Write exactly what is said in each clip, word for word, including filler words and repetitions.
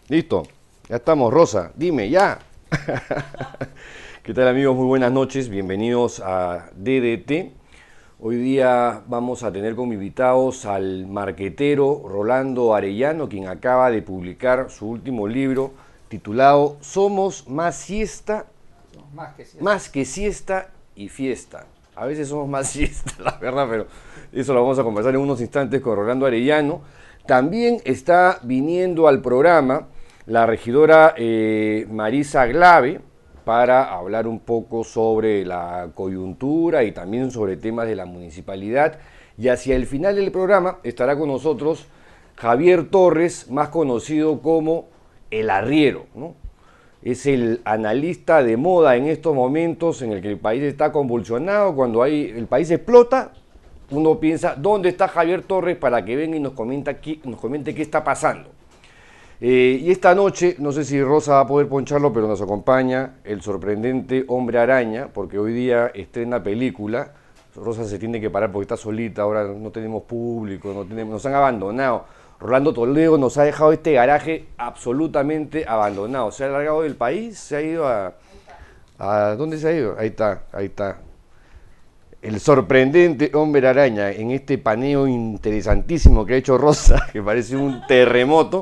Listo, ya estamos, Rosa. Dime, ya. ¿Qué tal, amigos? Muy buenas noches. Bienvenidos a D D T. Hoy día vamos a tener como invitados al marquetero Rolando Arellano, quien acaba de publicar su último libro titulado Somos más siesta, Somos más que siesta. más que siesta y fiesta. A veces somos más siesta, la verdad, pero eso lo vamos a conversar en unos instantes con Rolando Arellano. También está viniendo al programa la regidora eh, Marisa Glave para hablar un poco sobre la coyuntura y también sobre temas de la municipalidad. Y hacia el final del programa estará con nosotros Javier Torres, más conocido como El Arriero, ¿no? Es el analista de moda en estos momentos en el que el país está convulsionado. Cuando hay, el país explota, uno piensa, ¿dónde está Javier Torres para que venga y nos, comenta aquí, nos comente qué está pasando? Eh, y esta noche, no sé si Rosa va a poder poncharlo, pero nos acompaña el sorprendente Hombre Araña, porque hoy día estrena película. Rosa se tiene que parar porque está solita, ahora no tenemos público, no tenemos, nos han abandonado. Rolando Toledo nos ha dejado este garaje absolutamente abandonado. Se ha largado del país, se ha ido a... ¿A dónde se ha ido? Ahí está, ahí está. El sorprendente Hombre Araña en este paneo interesantísimo que ha hecho Rosa, que parece un terremoto.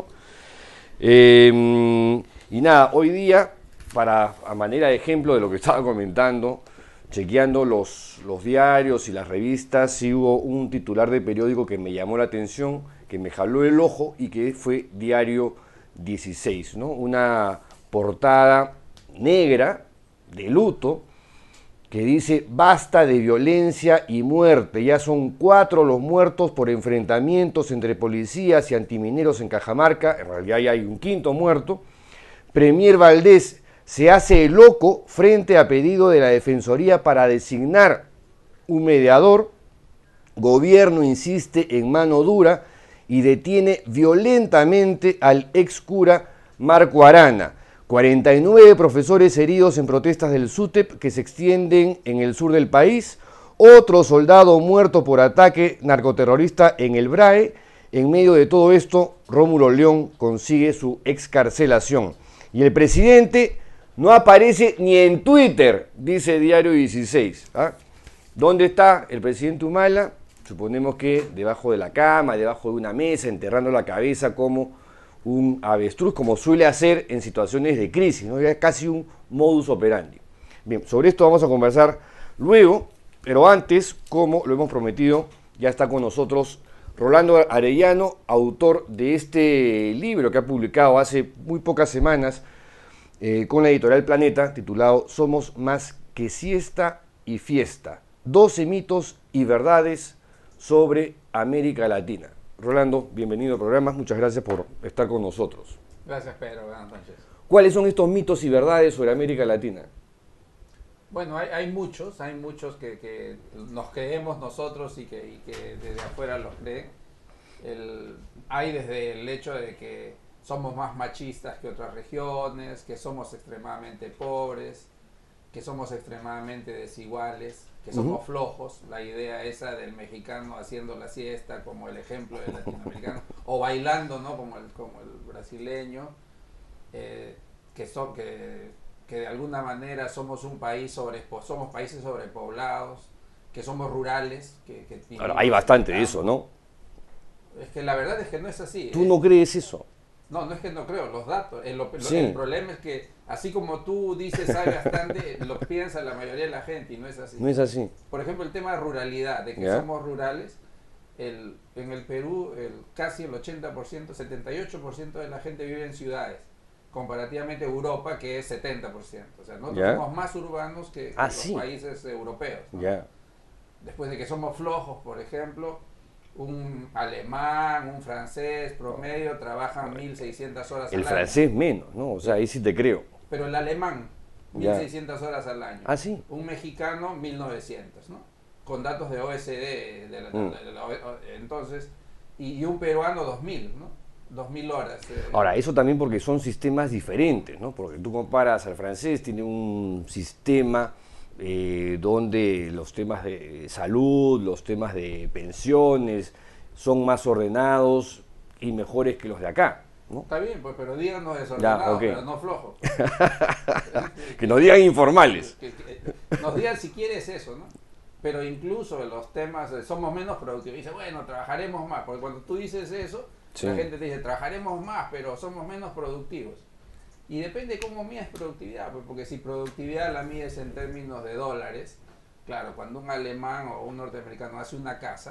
Eh, y nada, hoy día, para a manera de ejemplo de lo que estaba comentando, chequeando los, los diarios y las revistas, sí hubo un titular de periódico que me llamó la atención, que me jaló el ojo y que fue Diario dieciséis, ¿no? Una portada negra de luto que dice basta de violencia y muerte, ya son cuatro los muertos por enfrentamientos entre policías y antimineros en Cajamarca, en realidad ya hay un quinto muerto. Premier Valdés se hace loco frente a pedido de la Defensoría para designar un mediador. Gobierno insiste en mano dura y detiene violentamente al ex cura Marco Arana. cuarenta y nueve profesores heridos en protestas del SUTEP que se extienden en el sur del país. Otro soldado muerto por ataque narcoterrorista en el BRAE. En medio de todo esto, Rómulo León consigue su excarcelación. Y el presidente no aparece ni en Twitter, dice Diario dieciséis. ¿Ah? ¿Dónde está el presidente Humala? Suponemos que debajo de la cama, debajo de una mesa, enterrando la cabeza como un avestruz, como suele hacer en situaciones de crisis, ¿no? Ya es casi un modus operandi. Bien, sobre esto vamos a conversar luego, pero antes, como lo hemos prometido, ya está con nosotros Rolando Arellano, autor de este libro que ha publicado hace muy pocas semanas eh, con la editorial Planeta, titulado Somos más que siesta y fiesta, doce mitos y verdades sobre América Latina. Rolando, bienvenido al programa, muchas gracias por estar con nosotros. Gracias, Pedro. Buenas noches. ¿Cuáles son estos mitos y verdades sobre América Latina? Bueno, hay, hay muchos, hay muchos que, que nos creemos nosotros y que, y que desde afuera los creen. El, hay desde el hecho de que somos más machistas que otras regiones, que somos extremadamente pobres, que somos extremadamente desiguales, que somos uh-huh. flojos, la idea esa del mexicano haciendo la siesta como el ejemplo del latinoamericano, o bailando, ¿no? como, el, como el brasileño, eh, que, son, que, que de alguna manera somos un país sobre, somos países sobrepoblados, que somos rurales. Que, que Ahora, hay bastante de eso, ¿no? Es que la verdad es que no es así. ¿Tú ¿eh? no crees eso? No, no es que no creo, los datos. El, lo, sí. el problema es que, así como tú dices hay bastante, lo piensa la mayoría de la gente y no es así. No es así. Por ejemplo, el tema de ruralidad, de que ¿Ya? somos rurales. El, en el Perú, el, casi el ochenta por ciento, setenta y ocho por ciento de la gente vive en ciudades, comparativamente a Europa, que es setenta por ciento. O sea, nosotros ¿Ya? somos más urbanos que, que ah, los sí. países europeos, ¿no? ¿Ya? Después de que somos flojos, por ejemplo, un alemán, un francés promedio trabajan mil seiscientas horas el al año. El francés menos, ¿no? O sea, ahí sí te creo. Pero el alemán, mil seiscientas horas al año. Ah, sí. Un mexicano, mil novecientas, ¿no? Con datos de O E C D, de la, mm. de la, de la, entonces, y, y un peruano, dos mil, ¿no? dos mil horas. Eh. Ahora, eso también porque son sistemas diferentes, ¿no? Porque tú comparas al francés, tiene un sistema eh, donde los temas de salud, los temas de pensiones son más ordenados y mejores que los de acá. ¿no? Está bien, pues, pero díganos desordenados, Ya, ok. pero no flojos. Que nos digan informales. Que, que, que nos digan si quieres eso, ¿no? Pero incluso en los temas, de somos menos productivos. Dice, bueno, trabajaremos más. Porque cuando tú dices eso, Sí. la gente te dice, trabajaremos más, pero somos menos productivos. Y depende cómo mides productividad, pues, porque si productividad la mides en términos de dólares, claro, cuando un alemán o un norteamericano hace una casa,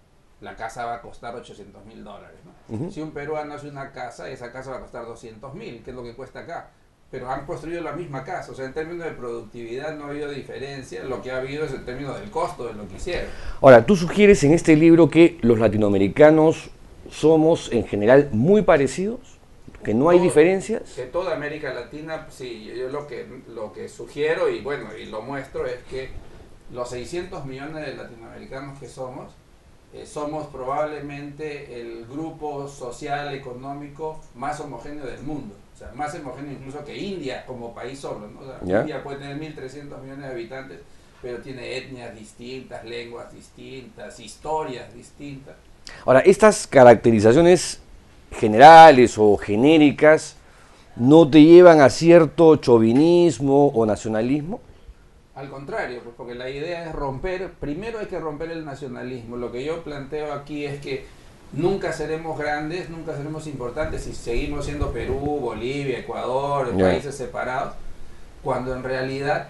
la casa va a costar ochocientos mil dólares, ¿no? Ujú. Si un peruano hace una casa, esa casa va a costar doscientos mil, que es lo que cuesta acá. Pero han construido la misma casa, o sea, en términos de productividad no ha habido diferencia, lo que ha habido es en términos del costo de lo que hicieron. Ahora, tú sugieres en este libro que los latinoamericanos somos en general muy parecidos, que no hay Todo- diferencias. Que toda América Latina, sí, yo lo que, lo que sugiero y bueno, y lo muestro es que los seiscientos millones de latinoamericanos que somos, eh, somos probablemente el grupo social, económico más homogéneo del mundo. O sea, más homogéneo incluso que India como país solo, ¿no? O sea, ¿Ya? India puede tener mil trescientos millones de habitantes, pero tiene etnias distintas, lenguas distintas, historias distintas. Ahora, estas caracterizaciones generales o genéricas no te llevan a cierto chauvinismo o nacionalismo. Al contrario, pues porque la idea es romper, primero hay que romper el nacionalismo. Lo que yo planteo aquí es que nunca seremos grandes, nunca seremos importantes si seguimos siendo Perú, Bolivia, Ecuador, Ya. países separados, cuando en realidad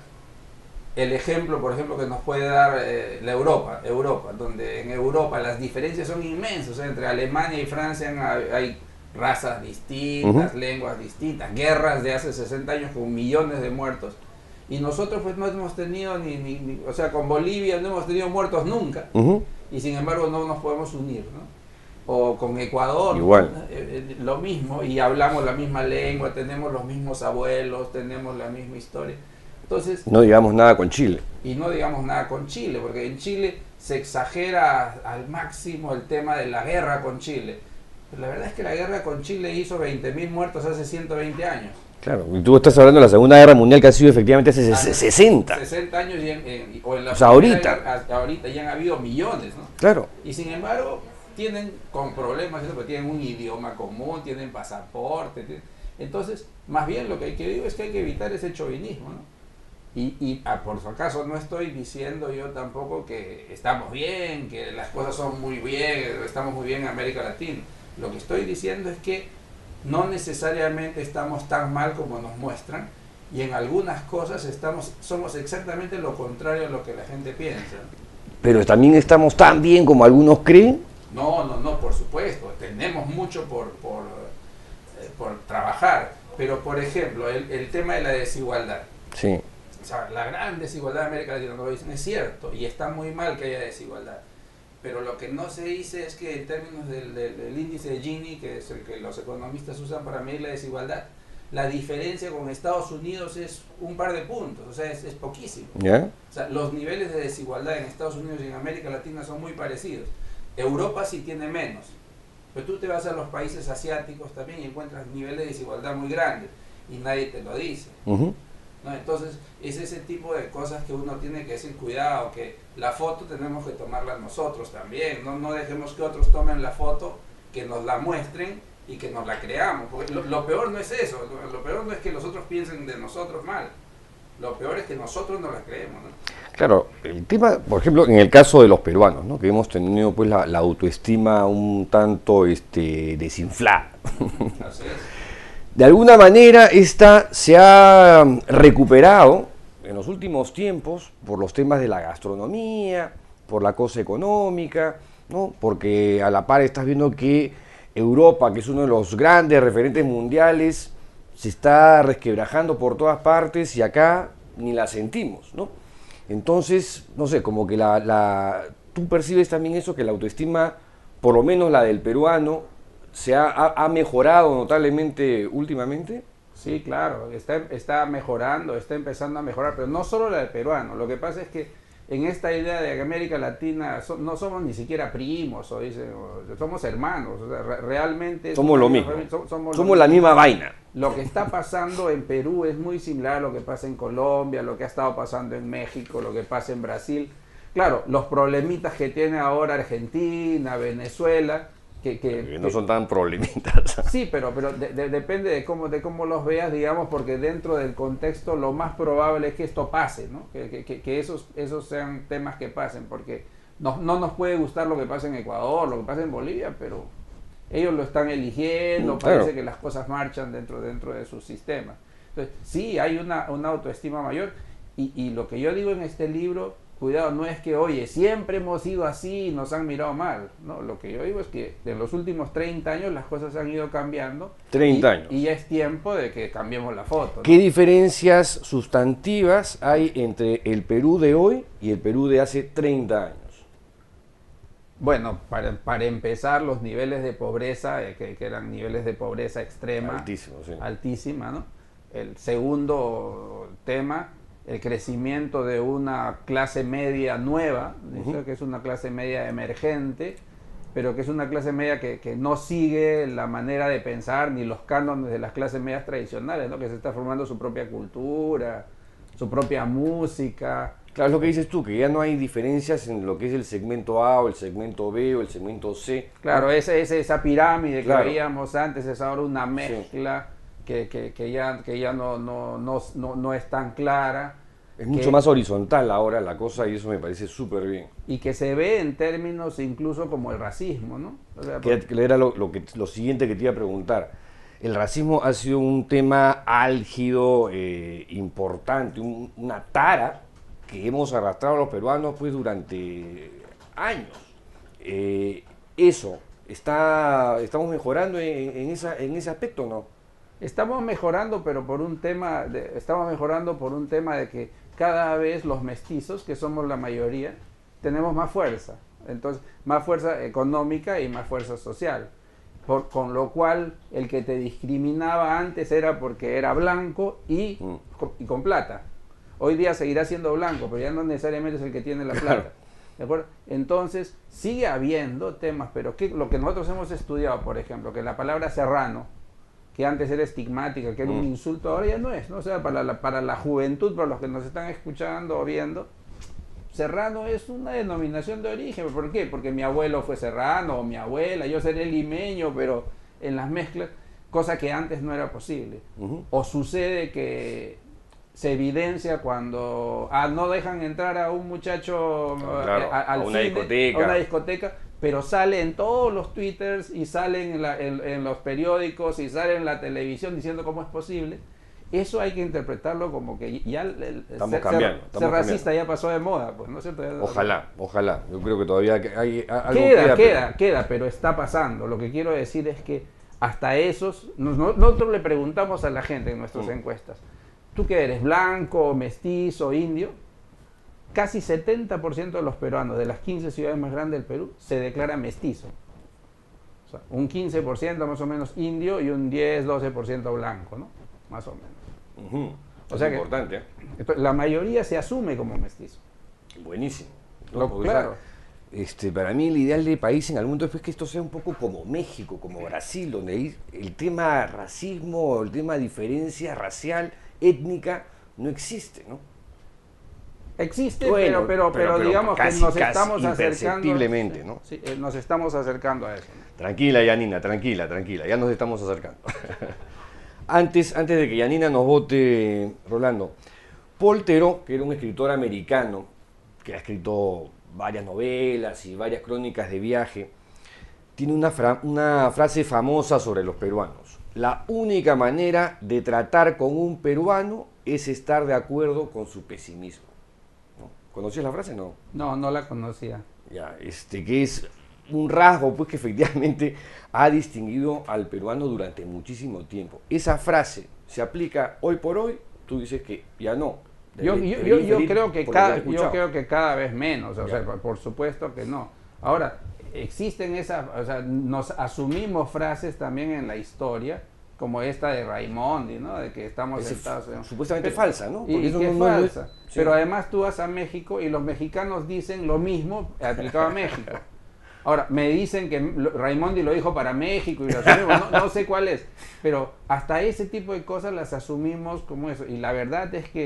el ejemplo, por ejemplo, que nos puede dar eh, la Europa, Europa, donde en Europa las diferencias son inmensas, o sea, entre Alemania y Francia hay, hay razas distintas, Ujú. lenguas distintas, guerras de hace sesenta años con millones de muertos. Y nosotros pues no hemos tenido ni, ni, ni- o sea, con Bolivia no hemos tenido muertos nunca, Ujú. y sin embargo no nos podemos unir, ¿no? O con Ecuador, Igual. ¿no? Eh, eh, lo mismo, y hablamos la misma lengua, tenemos los mismos abuelos, tenemos la misma historia. Entonces, No digamos nada con Chile. y no digamos nada con Chile, porque en Chile se exagera al máximo el tema de la guerra con Chile. Pero la verdad es que la guerra con Chile hizo veinte mil muertos hace ciento veinte años. Claro, y tú estás hablando de la Segunda Guerra Mundial que ha sido efectivamente hace Hace sesenta. sesenta años y en, en- o en la O sea, Primera ahorita. Guerra, hasta ahorita ya han habido millones, ¿no? Claro. Y sin embargo, tienen con problemas, ¿no? Porque tienen un idioma común, tienen pasaporte. tienen- Entonces, más bien lo que hay que decir es que hay que evitar ese chauvinismo, ¿no? Y, y ah, por si acaso no estoy diciendo yo tampoco que estamos bien, que las cosas son muy bien, estamos muy bien en América Latina. Lo que estoy diciendo es que no necesariamente estamos tan mal como nos muestran y en algunas cosas estamos somos exactamente lo contrario a lo que la gente piensa. Pero también estamos tan bien como algunos creen. No, no, no, por supuesto, tenemos mucho por, por, eh, por trabajar, pero por ejemplo, el, el tema de la desigualdad. Sí. O sea, la gran desigualdad de América Latina, no lo dicen, es cierto, y está muy mal que haya desigualdad. Pero lo que no se dice es que en términos del, del- del índice de Gini, que es el que los economistas usan para medir la desigualdad, la diferencia con Estados Unidos es un par de puntos, o sea, es, es poquísimo. ¿Ya? O sea, los niveles de desigualdad en Estados Unidos y en América Latina son muy parecidos. Europa sí tiene menos, pero tú te vas a los países asiáticos también y encuentras niveles de desigualdad muy grandes y nadie te lo dice. Ujú. ¿No? Entonces, es ese tipo de cosas que uno tiene que decir, cuidado, que la foto tenemos que tomarla nosotros también, no, no dejemos que otros tomen la foto, que nos la muestren y que nos la creamos, porque lo, lo peor no es eso, lo, lo peor no es que los otros piensen de nosotros mal, lo peor es que nosotros no la creemos, ¿no? Claro, el tema, por ejemplo, en el caso de los peruanos, ¿no? Que hemos tenido pues la, la autoestima un tanto este, desinflada. Así es. De alguna manera esta se ha recuperado en los últimos tiempos por los temas de la gastronomía, por la cosa económica, ¿no? Porque a la par estás viendo que Europa, que es uno de los grandes referentes mundiales, se está resquebrajando por todas partes y acá ni la sentimos, ¿no? Entonces, no sé, como que la, la, tú percibes también eso, que la autoestima, por lo menos la del peruano, se ha, ha, ha mejorado notablemente últimamente. Sí, claro, está, está mejorando, está empezando a mejorar, pero no solo la del peruano, lo que pasa es que en esta idea de que América Latina so, no somos ni siquiera primos, o dicen, o, somos hermanos, o sea, re, realmente... Somos lo mismo, somos, somos, somos la misma vaina. Lo que está pasando en Perú es muy similar a lo que pasa en Colombia, lo que ha estado pasando en México, lo que pasa en Brasil. Claro, los problemitas que tiene ahora Argentina, Venezuela, que, que, que no que, son tan problemitas. sí, pero, pero de, de, depende de cómo, de cómo los veas, digamos, porque dentro del contexto lo más probable es que esto pase, ¿no? Que, que, que esos, esos sean temas que pasen, porque no, no nos puede gustar lo que pasa en Ecuador, lo que pasa en Bolivia, pero ellos lo están eligiendo, claro. parece que las cosas marchan dentro, dentro de sus sistemas. Entonces, sí, hay una, una autoestima mayor, y, y lo que yo digo en este libro, cuidado, no es que, oye, siempre hemos sido así y nos han mirado mal. No, lo que yo digo es que en los últimos treinta años las cosas han ido cambiando. treinta y, años. Y ya es tiempo de que cambiemos la foto, ¿no? ¿Qué diferencias sustantivas hay entre el Perú de hoy y el Perú de hace treinta años? Bueno, para, para empezar, los niveles de pobreza, eh, que, que eran niveles de pobreza extrema. Altísimo, sí. Altísima, ¿no? El segundo tema, el crecimiento de una clase media nueva, uh-huh. que es una clase media emergente, pero que es una clase media que, que no sigue la manera de pensar ni los cánones de las clases medias tradicionales, ¿no? Que se está formando su propia cultura, su propia música. Claro, es lo que dices tú, que ya no hay diferencias en lo que es el segmento A o el segmento B o el segmento C. Claro, esa, esa, esa pirámide que claro. veíamos antes es ahora una mezcla. Sí. Que, que, que ya, que ya no, no, no, no, no es tan clara. Es mucho que, más horizontal ahora la cosa y eso me parece súper bien. Y que se ve en términos incluso como el racismo, ¿no? O sea, que, porque... Era lo, lo, que, lo siguiente que te iba a preguntar. El racismo ha sido un tema álgido, eh, importante, un, una tara que hemos arrastrado a los peruanos pues durante años. Eh, eso, está, ¿estamos mejorando en, en, esa, en ese aspecto o no? Estamos mejorando, pero por un tema, de, estamos mejorando por un tema de que cada vez los mestizos, que somos la mayoría, tenemos más fuerza. Entonces, más fuerza económica y más fuerza social. Por, con lo cual, el que te discriminaba antes era porque era blanco y, mm. con, y con plata. Hoy día seguirá siendo blanco, pero ya no necesariamente es el que tiene la plata. Claro. ¿De acuerdo? Entonces, sigue habiendo temas, pero que, lo que nosotros hemos estudiado, por ejemplo, que la palabra serrano, que antes era estigmática, que era mm. un insulto, ahora ya no es, ¿no? O sea, para la, para la juventud, para los que nos están escuchando o viendo, serrano es una denominación de origen. ¿Por qué? Porque mi abuelo fue serrano, o mi abuela, yo seré limeño, pero en las mezclas, cosa que antes no era posible. Uh-huh. O sucede que se evidencia cuando ah, no dejan entrar a un muchacho oh, claro, a, al a una cine, discoteca. a una discoteca, pero sale en todos los twitters y sale en, la, en, en los periódicos y sale en la televisión diciendo cómo es posible. Eso hay que interpretarlo como que ya el, estamos ser, cambiando, ser, estamos ser racista cambiando. Ya pasó de moda, pues, ¿no es cierto? Ojalá, ojalá. Yo creo que todavía hay, hay algo queda, queda, queda, pero... queda, pero está pasando. Lo que quiero decir es que hasta esos, nosotros le preguntamos a la gente en nuestras mm. encuestas, ¿tú qué eres? ¿Blanco, mestizo, indio? Casi setenta por ciento de los peruanos de las quince ciudades más grandes del Perú se declara mestizo. O sea, un quince por ciento más o menos indio y un diez, doce por ciento blanco, ¿no? Más o menos. Uh-huh. O sea es que, importante. ¿eh? La mayoría se asume como mestizo. Buenísimo. ¿no? Lo, claro. Sea, este, para mí el ideal de país en algún momento es que esto sea un poco como México, como Brasil, donde el tema racismo, el tema diferencia racial, étnica, no existe, ¿no? Existe, bueno, pero, pero, pero, pero digamos casi, que nos casi estamos imperceptiblemente, acercando, ¿no? Sí, eh, nos estamos acercando a eso. ¿no? Tranquila, Yanina, tranquila, tranquila, ya nos estamos acercando. antes, antes de que Yanina nos vote, Rolando, Paul Theroux, que era un escritor americano, que ha escrito varias novelas y varias crónicas de viaje, tiene una, fra una frase famosa sobre los peruanos. La única manera de tratar con un peruano es estar de acuerdo con su pesimismo. ¿No? ¿Conocías la frase? No. No, no la conocía. Ya, este, que es un rasgo pues, que efectivamente ha distinguido al peruano durante muchísimo tiempo. Esa frase se aplica hoy por hoy, tú dices que ya no. Yo, yo, yo, yo, creo que cada, yo creo que cada vez menos, o sea, por supuesto que no. Ahora, existen esas, o sea, nos asumimos frases también en la historia, como esta de Raimondi, ¿no? De que estamos sentados en... Supuestamente pero, falsa, ¿no? Porque y, eso y que no, es falsa. No es... Sí. Pero además tú vas a México y los mexicanos dicen lo mismo aplicado a México. Ahora, me dicen que Raimondi lo dijo para México y lo asumimos, no, no sé cuál es, pero hasta ese tipo de cosas las asumimos como eso. Y la verdad es que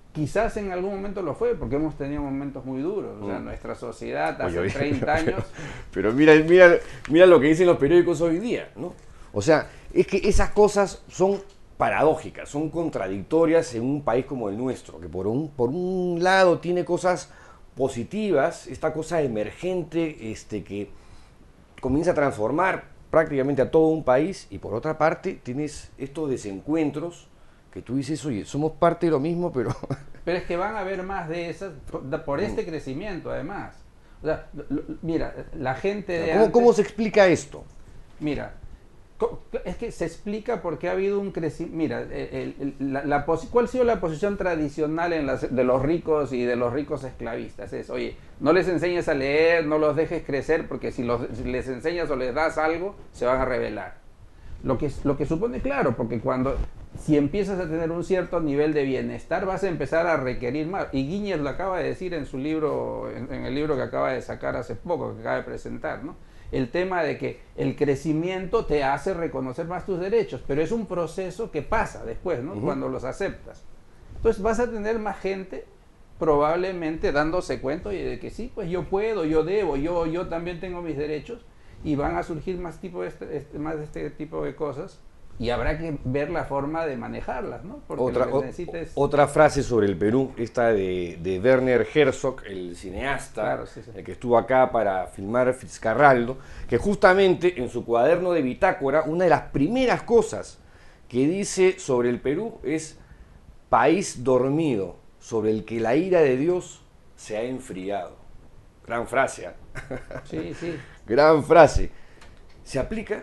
Quizás en algún momento lo fue, porque hemos tenido momentos muy duros. O sea, Mm. nuestra sociedad hace Oye, treinta años... Pero mira, mira, mira lo que dicen los periódicos hoy día, ¿no? O sea, es que esas cosas son paradójicas, son contradictorias en un país como el nuestro, que por un, por un lado tiene cosas positivas, esta cosa emergente este, que comienza a transformar prácticamente a todo un país, y por otra parte tienes estos desencuentros que tú dices, oye, somos parte de lo mismo, pero... Pero es que van a haber más de esas por, por este crecimiento, además. O sea, lo- lo- mira, la gente de ¿Cómo, antes... cómo se explica esto? Mira, co- es que se explica porque ha habido un crecimiento. Mira, el- el- la, la posi- ¿cuál ha sido la posición tradicional en las- de los ricos y de los ricos esclavistas? Es, oye, no les enseñes a leer, no los dejes crecer, porque si, los, si les enseñas o les das algo, se van a rebelar. Lo que, lo que supone, claro, porque cuando, si empiezas a tener un cierto nivel de bienestar, vas a empezar a requerir más. Y Guíñez lo acaba de decir en su libro, en, en el libro que acaba de sacar hace poco, que acaba de presentar, ¿no? El tema de que el crecimiento te hace reconocer más tus derechos, pero es un proceso que pasa después, ¿no? Ujú. Cuando los aceptas. Entonces vas a tener más gente probablemente dándose cuenta y de que sí, pues yo puedo, yo debo, yo, yo también tengo mis derechos, y van a surgir más, tipo de este, este- más de este tipo de cosas, y habrá que ver la forma de manejarlas, ¿no? Porque Otra, lo que o- se necesita es... otra frase sobre el Perú, esta de, de Werner Herzog, el cineasta, Claro, sí, sí. el que estuvo acá para filmar Fitzcarraldo, que justamente en su cuaderno de bitácora, una de las primeras cosas que dice sobre el Perú es país dormido, sobre el que la ira de Dios se ha enfriado. Gran frase, ¿ah? Sí, sí. Gran frase. ¿Se aplica?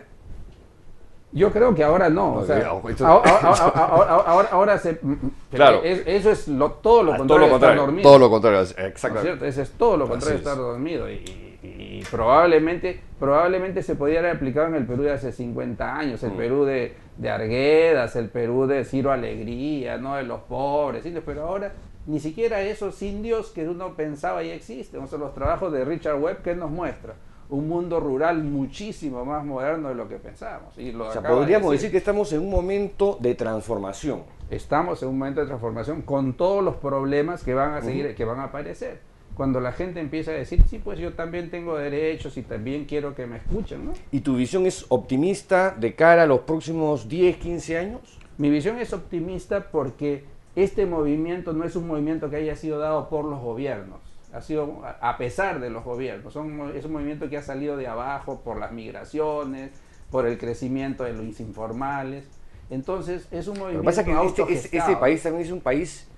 Yo creo que ahora no. No, O sea, no, esto- ahora, ahora, ahora, ahora- ahora se... pero Claro. es- eso es lo, todo lo Ah, contrario todo lo de estar contrario. dormido. Todo lo contrario, ¿No es exactamente. cierto? Ese es todo lo Así contrario de es. estar dormido. Y, y- y probablemente, probablemente se podría haber aplicado en el Perú de hace cincuenta años, el Mm. Perú de, de Arguedas, el Perú de Ciro Alegría, ¿no? De los pobres, indios, pero ahora ni siquiera esos indios que uno pensaba ya existen. O sea, los trabajos de Richard Webb, ¿qué nos muestra? Un mundo rural muchísimo más moderno de lo que pensábamos. Y lo O sea, acaba de podríamos decir que estamos en un momento de transformación. Estamos en un momento de transformación con todos los problemas que van a seguir, que van a aparecer. Cuando la gente empieza a decir, sí, pues yo también tengo derechos y también quiero que me escuchen, ¿no? ¿Y tu visión es optimista de cara a los próximos diez, quince años? Mi visión es optimista porque este movimiento no es un movimiento que haya sido dado por los gobiernos, ha sido a a pesar de los gobiernos. Son, es un movimiento que ha salido de abajo por las migraciones, por el crecimiento de los informales. Entonces es un Lo que movimiento pasa es que este, este- autogestado. este país también es un país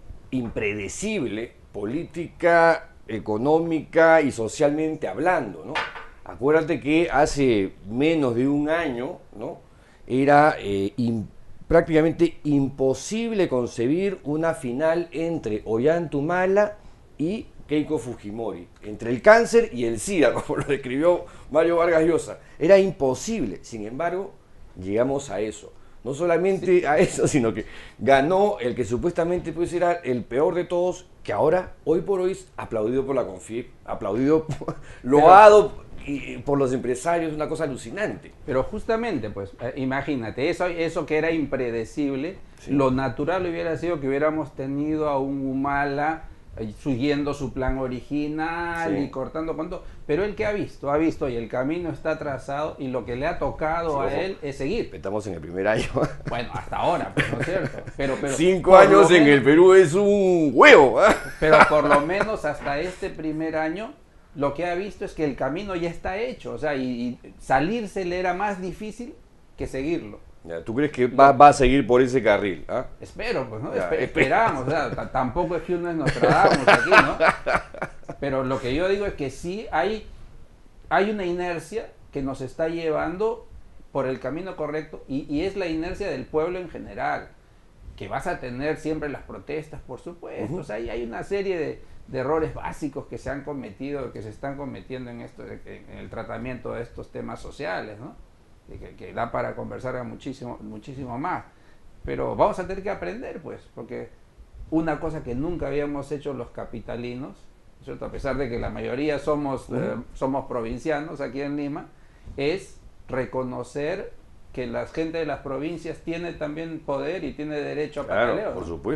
impredecible, política, económica y socialmente hablando, ¿no? Acuérdate que hace menos de un año, ¿no? Era eh, im- prácticamente imposible concebir una final entre Ollanta y Keiko Fujimori, entre el cáncer y el SIDA, como lo describió Mario Vargas Llosa. Era imposible. Sin embargo, llegamos a eso. No solamente sí. a eso, sino que ganó el que supuestamente pues era el peor de todos, que ahora, hoy por hoy, es aplaudido por la CONFIEP, aplaudido, loado y- por los empresarios, una cosa alucinante. Pero justamente, pues, eh, imagínate, eso, eso que era impredecible, Sí. lo natural hubiera sido que hubiéramos tenido a un Humala eh, siguiendo su plan original Sí. y cortando con todo. Pero él que ha visto, ha visto y el camino está trazado y lo que le ha tocado Sí, a ojo. él es seguir. Estamos en el primer año. Bueno, hasta ahora, pues, ¿no es cierto? Pero, pero, Cinco por lo años en menos- el Perú es un huevo. ¿ah? Pero por lo menos hasta este primer año, lo que ha visto es que el camino ya está hecho. O sea, y, y salirse le era más difícil que seguirlo. Ya, ¿tú crees que va, va a seguir por ese carril? ¿ah? Espero, pues, ¿no? Ya, Espe- espera. esperamos, o sea, t- tampoco es que uno es Nostradamus aquí, ¿no? Pero lo que yo digo es que sí hay, hay una inercia que nos está llevando por el camino correcto y, y es la inercia del pueblo en general, que vas a tener siempre las protestas, por supuesto. Ujú. O sea, hay, hay una serie de, de errores básicos que se han cometido, que se están cometiendo en, esto, en el tratamiento de estos temas sociales, ¿no? Que, que da para conversar muchísimo, muchísimo más. Pero vamos a tener que aprender, pues, porque una cosa que nunca habíamos hecho los capitalinos, ¿cierto? A pesar de que la mayoría somos, Uh-huh. eh, somos provincianos aquí en Lima, es reconocer que la gente de las provincias tiene también poder y tiene derecho a Claro, pataleo, por ¿no? supuesto.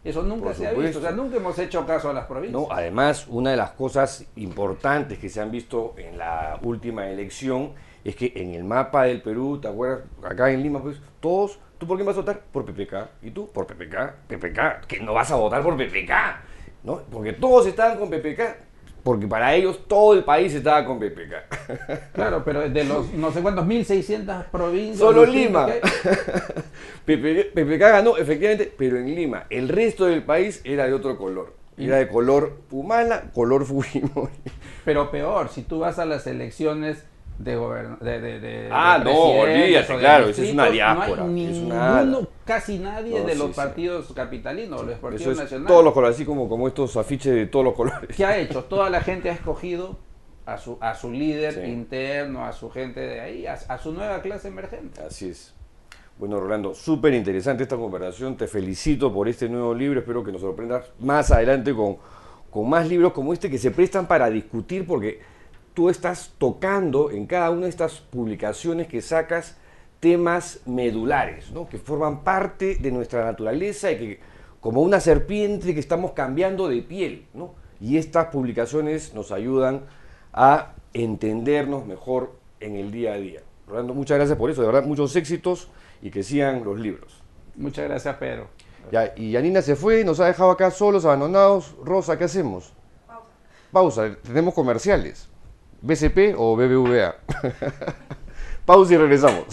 Eso nunca Por se ha supuesto. visto, o sea, nunca hemos hecho caso a las provincias. No, además, una de las cosas importantes que se han visto en la última elección es que en el mapa del Perú, ¿te acuerdas? Acá en Lima, pues todos, ¿tú por quién vas a votar? Por P P K. ¿Y tú? Por P P K. P P K, que no vas a votar por P P K, ¿no? Porque todos estaban con P P K, porque para ellos todo el país estaba con P P K. Claro, pero de los no sé cuántos, mil seiscientas provincias... Solo no sé Lima. qué. P P K ganó, efectivamente, pero en Lima. El resto del país era de otro color. Era de color Humala, color Fujimori. Pero peor, si tú vas a las elecciones de gobierno, de, de, de, Ah, de no, presidentes olvídate, o de claro, esa es distritos, una diáspora, No hay es ninguno, una- casi nadie No, de sí, los sí. partidos capitalinos, los Eso partidos es nacionales. todos los colores, así como, como estos afiches de todos los colores. ¿Qué ha hecho? Toda la gente ha escogido a su, a su líder Sí. interno, a su gente de ahí, a, a su nueva clase emergente. Así es. Bueno, Rolando, súper interesante esta conversación. Te felicito por este nuevo libro. Espero que nos sorprendas más adelante con, con más libros como este que se prestan para discutir, porque tú estás tocando en cada una de estas publicaciones que sacas temas medulares, ¿no? Que forman parte de nuestra naturaleza y que, como una serpiente, que estamos cambiando de piel, ¿no? Y estas publicaciones nos ayudan a entendernos mejor en el día a día. Rolando, muchas gracias por eso, de verdad, muchos éxitos y que sigan los libros. Muchas gracias, Pedro. Ya, y Yanina se fue, nos ha dejado acá solos, abandonados. Rosa, ¿qué hacemos? Pausa. Pausa, tenemos comerciales. ¿B C P o B B V A? Pausa y regresamos.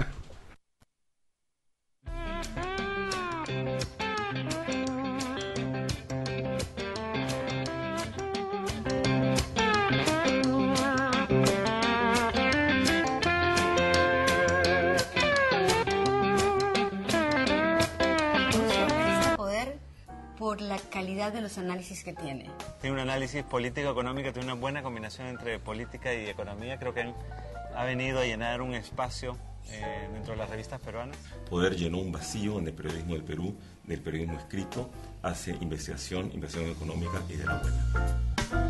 Por la calidad de los análisis que tiene. Tiene un análisis político-económico, tiene una buena combinación entre política y economía. Creo que él ha venido a llenar un espacio eh, dentro de las revistas peruanas. Poder llenó un vacío en el periodismo del Perú, del periodismo escrito, hace investigación, investigación económica y de la buena.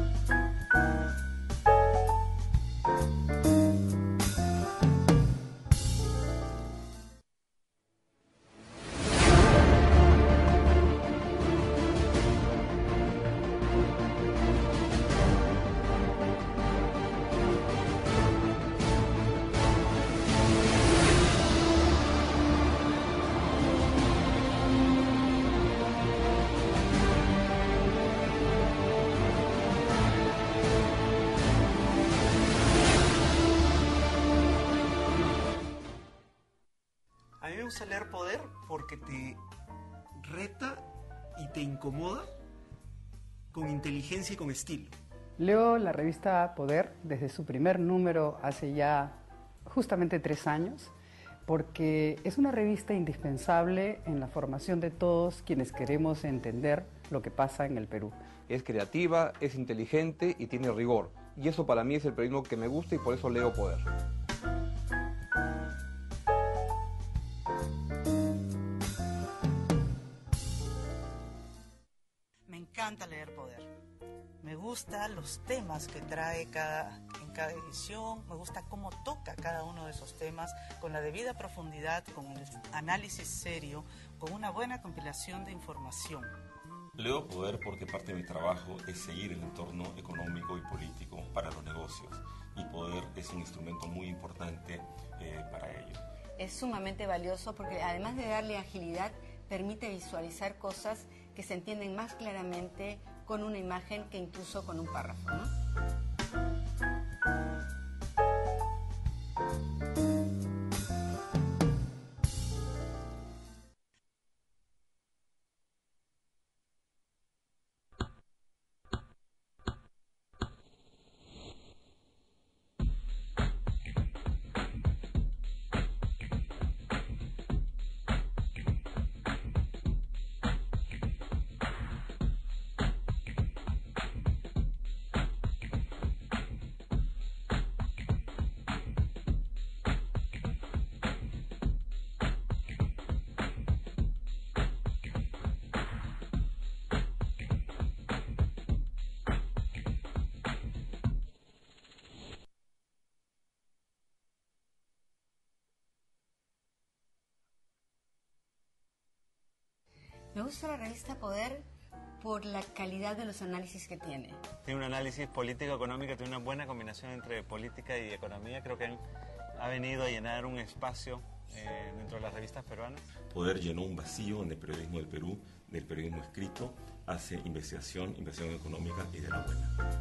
A mí me gusta leer Poder porque te reta y te incomoda con inteligencia y con estilo. Leo la revista Poder desde su primer número hace ya justamente tres años, porque es una revista indispensable en la formación de todos quienes queremos entender lo que pasa en el Perú. Es creativa, es inteligente y tiene rigor. Y eso para mí es el periodismo que me gusta y por eso leo Poder. Me encanta leer Poder. Me gustan los temas que trae cada, en cada edición, me gusta cómo toca cada uno de esos temas con la debida profundidad, con el análisis serio, con una buena compilación de información. Leo Poder porque parte de mi trabajo es seguir el entorno económico y político para los negocios, y Poder es un instrumento muy importante eh, para ello. Es sumamente valioso porque además de darle agilidad, permite visualizar cosas que se entienden más claramente con una imagen que incluso con un párrafo, ¿no? Me gusta la revista Poder por la calidad de los análisis que tiene. Tiene un análisis político-económico, tiene una buena combinación entre política y economía. Creo que han, ha venido a llenar un espacio eh, dentro de las revistas peruanas. Poder llenó un vacío en el periodismo del Perú, del periodismo escrito, hace investigación, investigación económica y de la buena.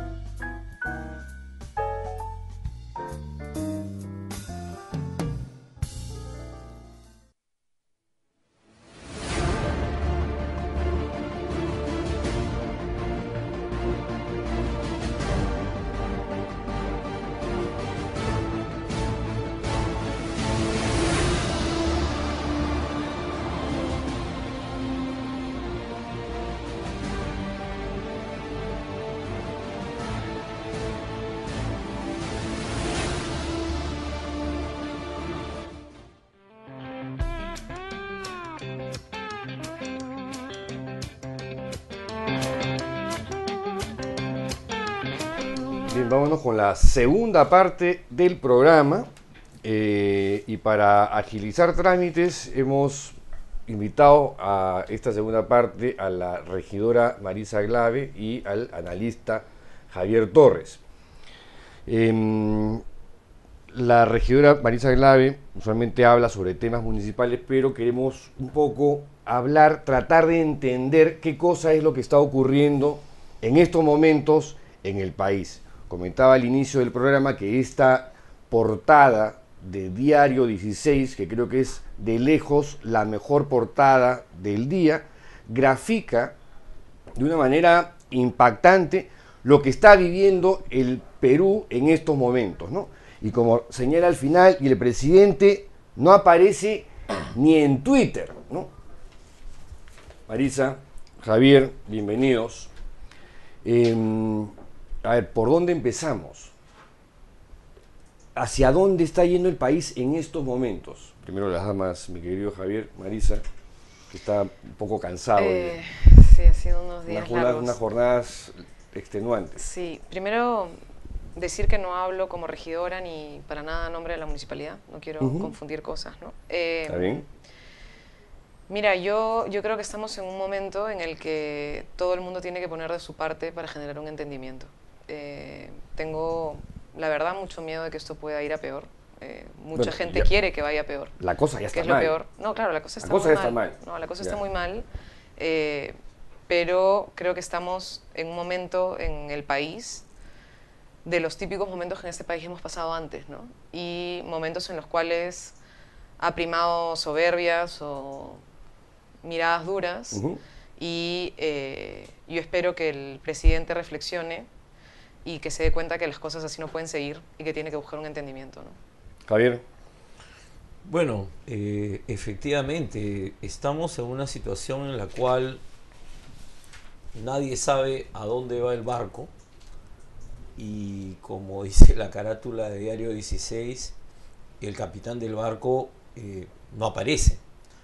Bien, vámonos con la segunda parte del programa eh, y para agilizar trámites hemos invitado a esta segunda parte a la regidora Marisa Glave y al analista Javier Torres. Eh, la regidora Marisa Glave usualmente habla sobre temas municipales, pero queremos un poco hablar, tratar de entender qué cosa es lo que está ocurriendo en estos momentos en el país. Comentaba al inicio del programa que esta portada de Diario dieciséis, que creo que es de lejos la mejor portada del día, grafica de una manera impactante lo que está viviendo el Perú en estos momentos, ¿no? Y como señala al final, y el presidente no aparece ni en Twitter, ¿no? Marisa, Javier, bienvenidos. Eh, A ver, ¿por dónde empezamos? ¿Hacia dónde está yendo el país en estos momentos? Primero las damas, mi querido Javier, Marisa, que está un poco cansado. Eh, de, sí, ha sido unos días unas jornadas, largos. unas jornadas extenuantes. Sí, primero decir que no hablo como regidora ni para nada a nombre de la municipalidad, no quiero uh-huh. confundir cosas, ¿no? Eh, ¿Está bien? Mira, yo, yo creo que estamos en un momento en el que todo el mundo tiene que poner de su parte para generar un entendimiento. Eh, tengo, la verdad, mucho miedo de que esto pueda ir a peor. Eh, mucha bueno, gente ya, quiere que vaya a peor. La cosa ya está es mal. Lo peor. No, claro, la cosa está, la cosa muy, ya mal. está mal. No, la cosa ya. está muy mal. Eh, pero creo que estamos en un momento en el país de los típicos momentos que en este país hemos pasado antes, ¿no? Y momentos en los cuales ha primado soberbias o miradas duras. Uh-huh. Y eh, yo espero que el presidente reflexione y que se dé cuenta que las cosas así no pueden seguir y que tiene que buscar un entendimiento, ¿no? Javier. Bueno, eh, efectivamente, estamos en una situación en la cual nadie sabe a dónde va el barco y, como dice la carátula de Diario dieciséis, el capitán del barco eh, no aparece.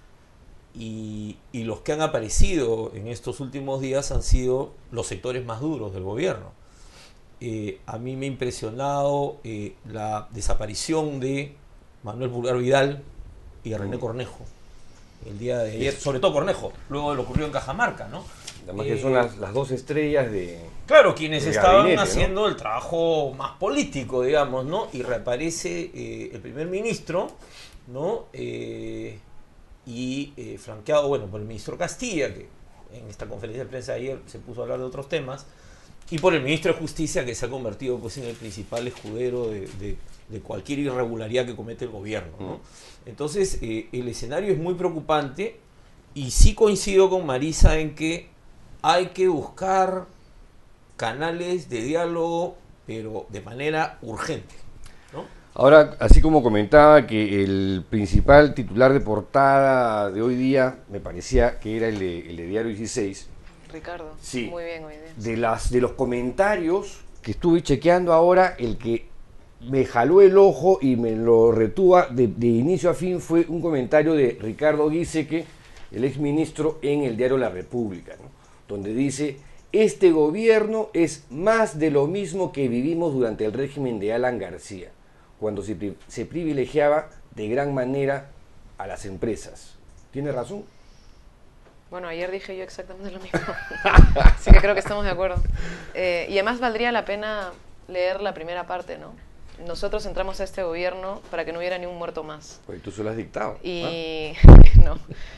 Y, y los que han aparecido en estos últimos días han sido los sectores más duros del gobierno. Eh, a mí me ha impresionado eh, la desaparición de Manuel Pulgar Vidal y René Cornejo el día de ayer, sobre todo Cornejo, luego de lo ocurrido en Cajamarca, ¿no? Además eh, que son las, las dos estrellas de... Claro, quienes estaban gabinete, haciendo, ¿no?, el trabajo más político, digamos, ¿no? Y reaparece eh, el primer ministro, ¿no? Eh, y eh, flanqueado, bueno, por el ministro Castilla, que en esta conferencia de prensa de ayer se puso a hablar de otros temas, y por el ministro de Justicia, que se ha convertido, pues, en el principal escudero de, de, de cualquier irregularidad que comete el gobierno, ¿no? Mm. Entonces, eh, el escenario es muy preocupante, y sí coincido con Marisa en que hay que buscar canales de diálogo, pero de manera urgente, ¿no? Ahora, así como comentaba que el principal titular de portada de hoy día me parecía que era el de, el de Diario dieciséis. Ricardo, sí, muy bien, muy bien. De, las, de los comentarios que estuve chequeando ahora, el que me jaló el ojo y me lo retúa de, de inicio a fin fue un comentario de Ricardo Giesecke, el exministro, en el diario La República, ¿no?, donde dice: este gobierno es más de lo mismo que vivimos durante el régimen de Alan García, cuando se, pri se privilegiaba de gran manera a las empresas. ¿Tiene razón? Bueno, ayer dije yo exactamente lo mismo. Así que creo que estamos de acuerdo. Eh, y además valdría la pena leer la primera parte, ¿no? Nosotros entramos a este gobierno para que no hubiera ni un muerto más. Pues tú se lo has dictado. Y, no.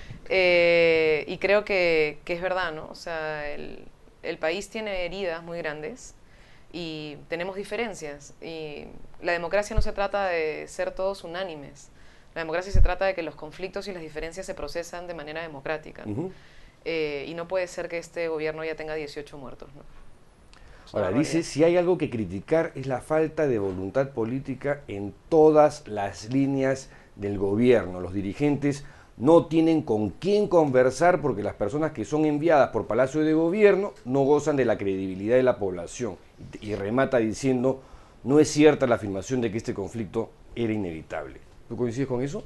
Eh, y creo que, que es verdad, ¿no? O sea, el, el país tiene heridas muy grandes y tenemos diferencias. Y la democracia no se trata de ser todos unánimes. La democracia se trata de que los conflictos y las diferencias se procesan de manera democrática, ¿no? Uh-huh. eh, y no puede ser que este gobierno ya tenga dieciocho muertos, ¿no? Ahora, dice, si hay algo que criticar es la falta de voluntad política en todas las líneas del gobierno. Los dirigentes no tienen con quién conversar porque las personas que son enviadas por Palacio de Gobierno no gozan de la credibilidad de la población. Y, y remata diciendo, no es cierta la afirmación de que este conflicto era inevitable. ¿Tú coincides con eso?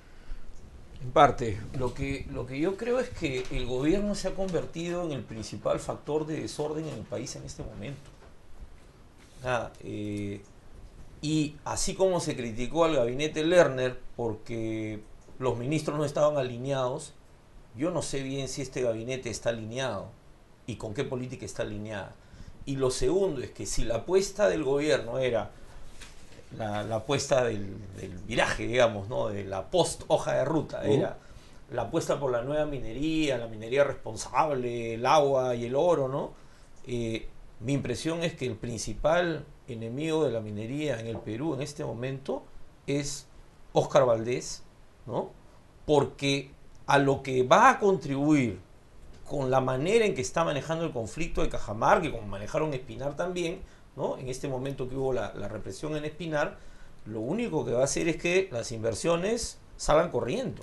En parte. Lo que, lo que yo creo es que el gobierno se ha convertido en el principal factor de desorden en el país en este momento. Nada, eh, y así como se criticó al gabinete Lerner porque los ministros no estaban alineados, yo no sé bien si este gabinete está alineado y con qué política está alineada. Y lo segundo es que si la apuesta del gobierno era la, la apuesta del, del viraje, digamos, ¿no? De la post hoja de ruta, uh-huh. era la apuesta por la nueva minería, la minería responsable, el agua y el oro, ¿no? Eh, mi impresión es que el principal enemigo de la minería en el Perú en este momento es Óscar Valdés, ¿no? Porque a lo que va a contribuir con la manera en que está manejando el conflicto de Cajamarca, y como manejaron Espinar también, ¿no? En este momento que hubo la, la represión en Espinar, lo único que va a hacer es que las inversiones salgan corriendo.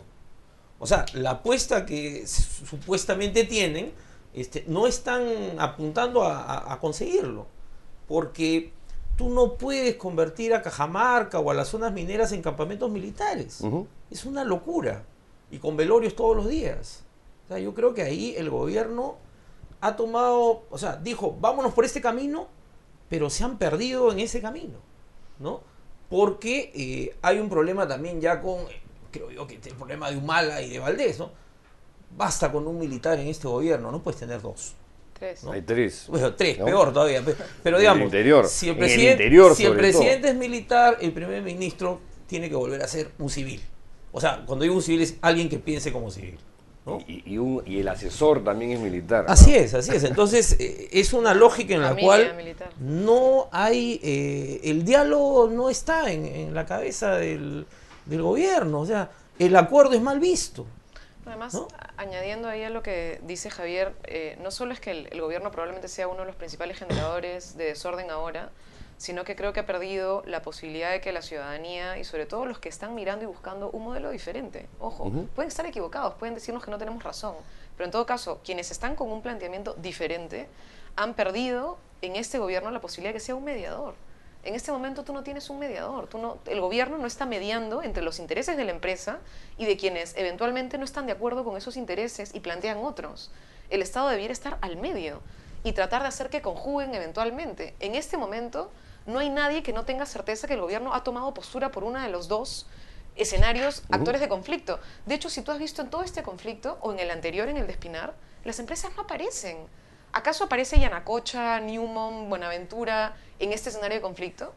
O sea, la apuesta que supuestamente tienen este, no están apuntando a, a, a conseguirlo, porque tú no puedes convertir a Cajamarca o a las zonas mineras en campamentos militares. Uh-huh. Es una locura. Y con velorios todos los días. O sea, yo creo que ahí el gobierno ha tomado, o sea, dijo, vámonos por este camino, pero se han perdido en ese camino, ¿no? Porque eh, hay un problema también ya con, eh, creo yo que el problema de Humala y de Valdés, ¿no? Basta con un militar en este gobierno, no puedes tener dos. Tres. ¿no? Hay tres. Bueno, tres, ¿no? Peor todavía. Pero, pero digamos, el interior, si el presidente, el interior, si el presidente todo. es militar, el primer ministro tiene que volver a ser un civil. O sea, cuando digo un civil es alguien que piense como civil, ¿no? Y, y, un, y el asesor también es militar, ¿no? Así es, así es. Entonces, eh, es una lógica en la Familia cual militar. no hay, eh, el diálogo no está en, en la cabeza del, del gobierno. O sea, el acuerdo es mal visto. Además, ¿no? añadiendo ahí a lo que dice Javier, eh, no solo es que el, el gobierno probablemente sea uno de los principales generadores de desorden ahora, sino que creo que ha perdido la posibilidad de que la ciudadanía y sobre todo los que están mirando y buscando un modelo diferente, ojo, uh-huh. pueden estar equivocados, pueden decirnos que no tenemos razón, pero en todo caso, quienes están con un planteamiento diferente han perdido en este gobierno la posibilidad de que sea un mediador. En este momento tú no tienes un mediador, tú no, el gobierno no está mediando entre los intereses de la empresa y de quienes eventualmente no están de acuerdo con esos intereses y plantean otros. El Estado debiera estar al medio y tratar de hacer que conjuguen eventualmente. En este momento no hay nadie que no tenga certeza que el gobierno ha tomado postura por uno de los dos escenarios, uh-huh. actores de conflicto. De hecho, si tú has visto en todo este conflicto, o en el anterior, en el de Espinar, las empresas no aparecen. ¿Acaso aparece Yanacocha, Newmont, Buenaventura en este escenario de conflicto?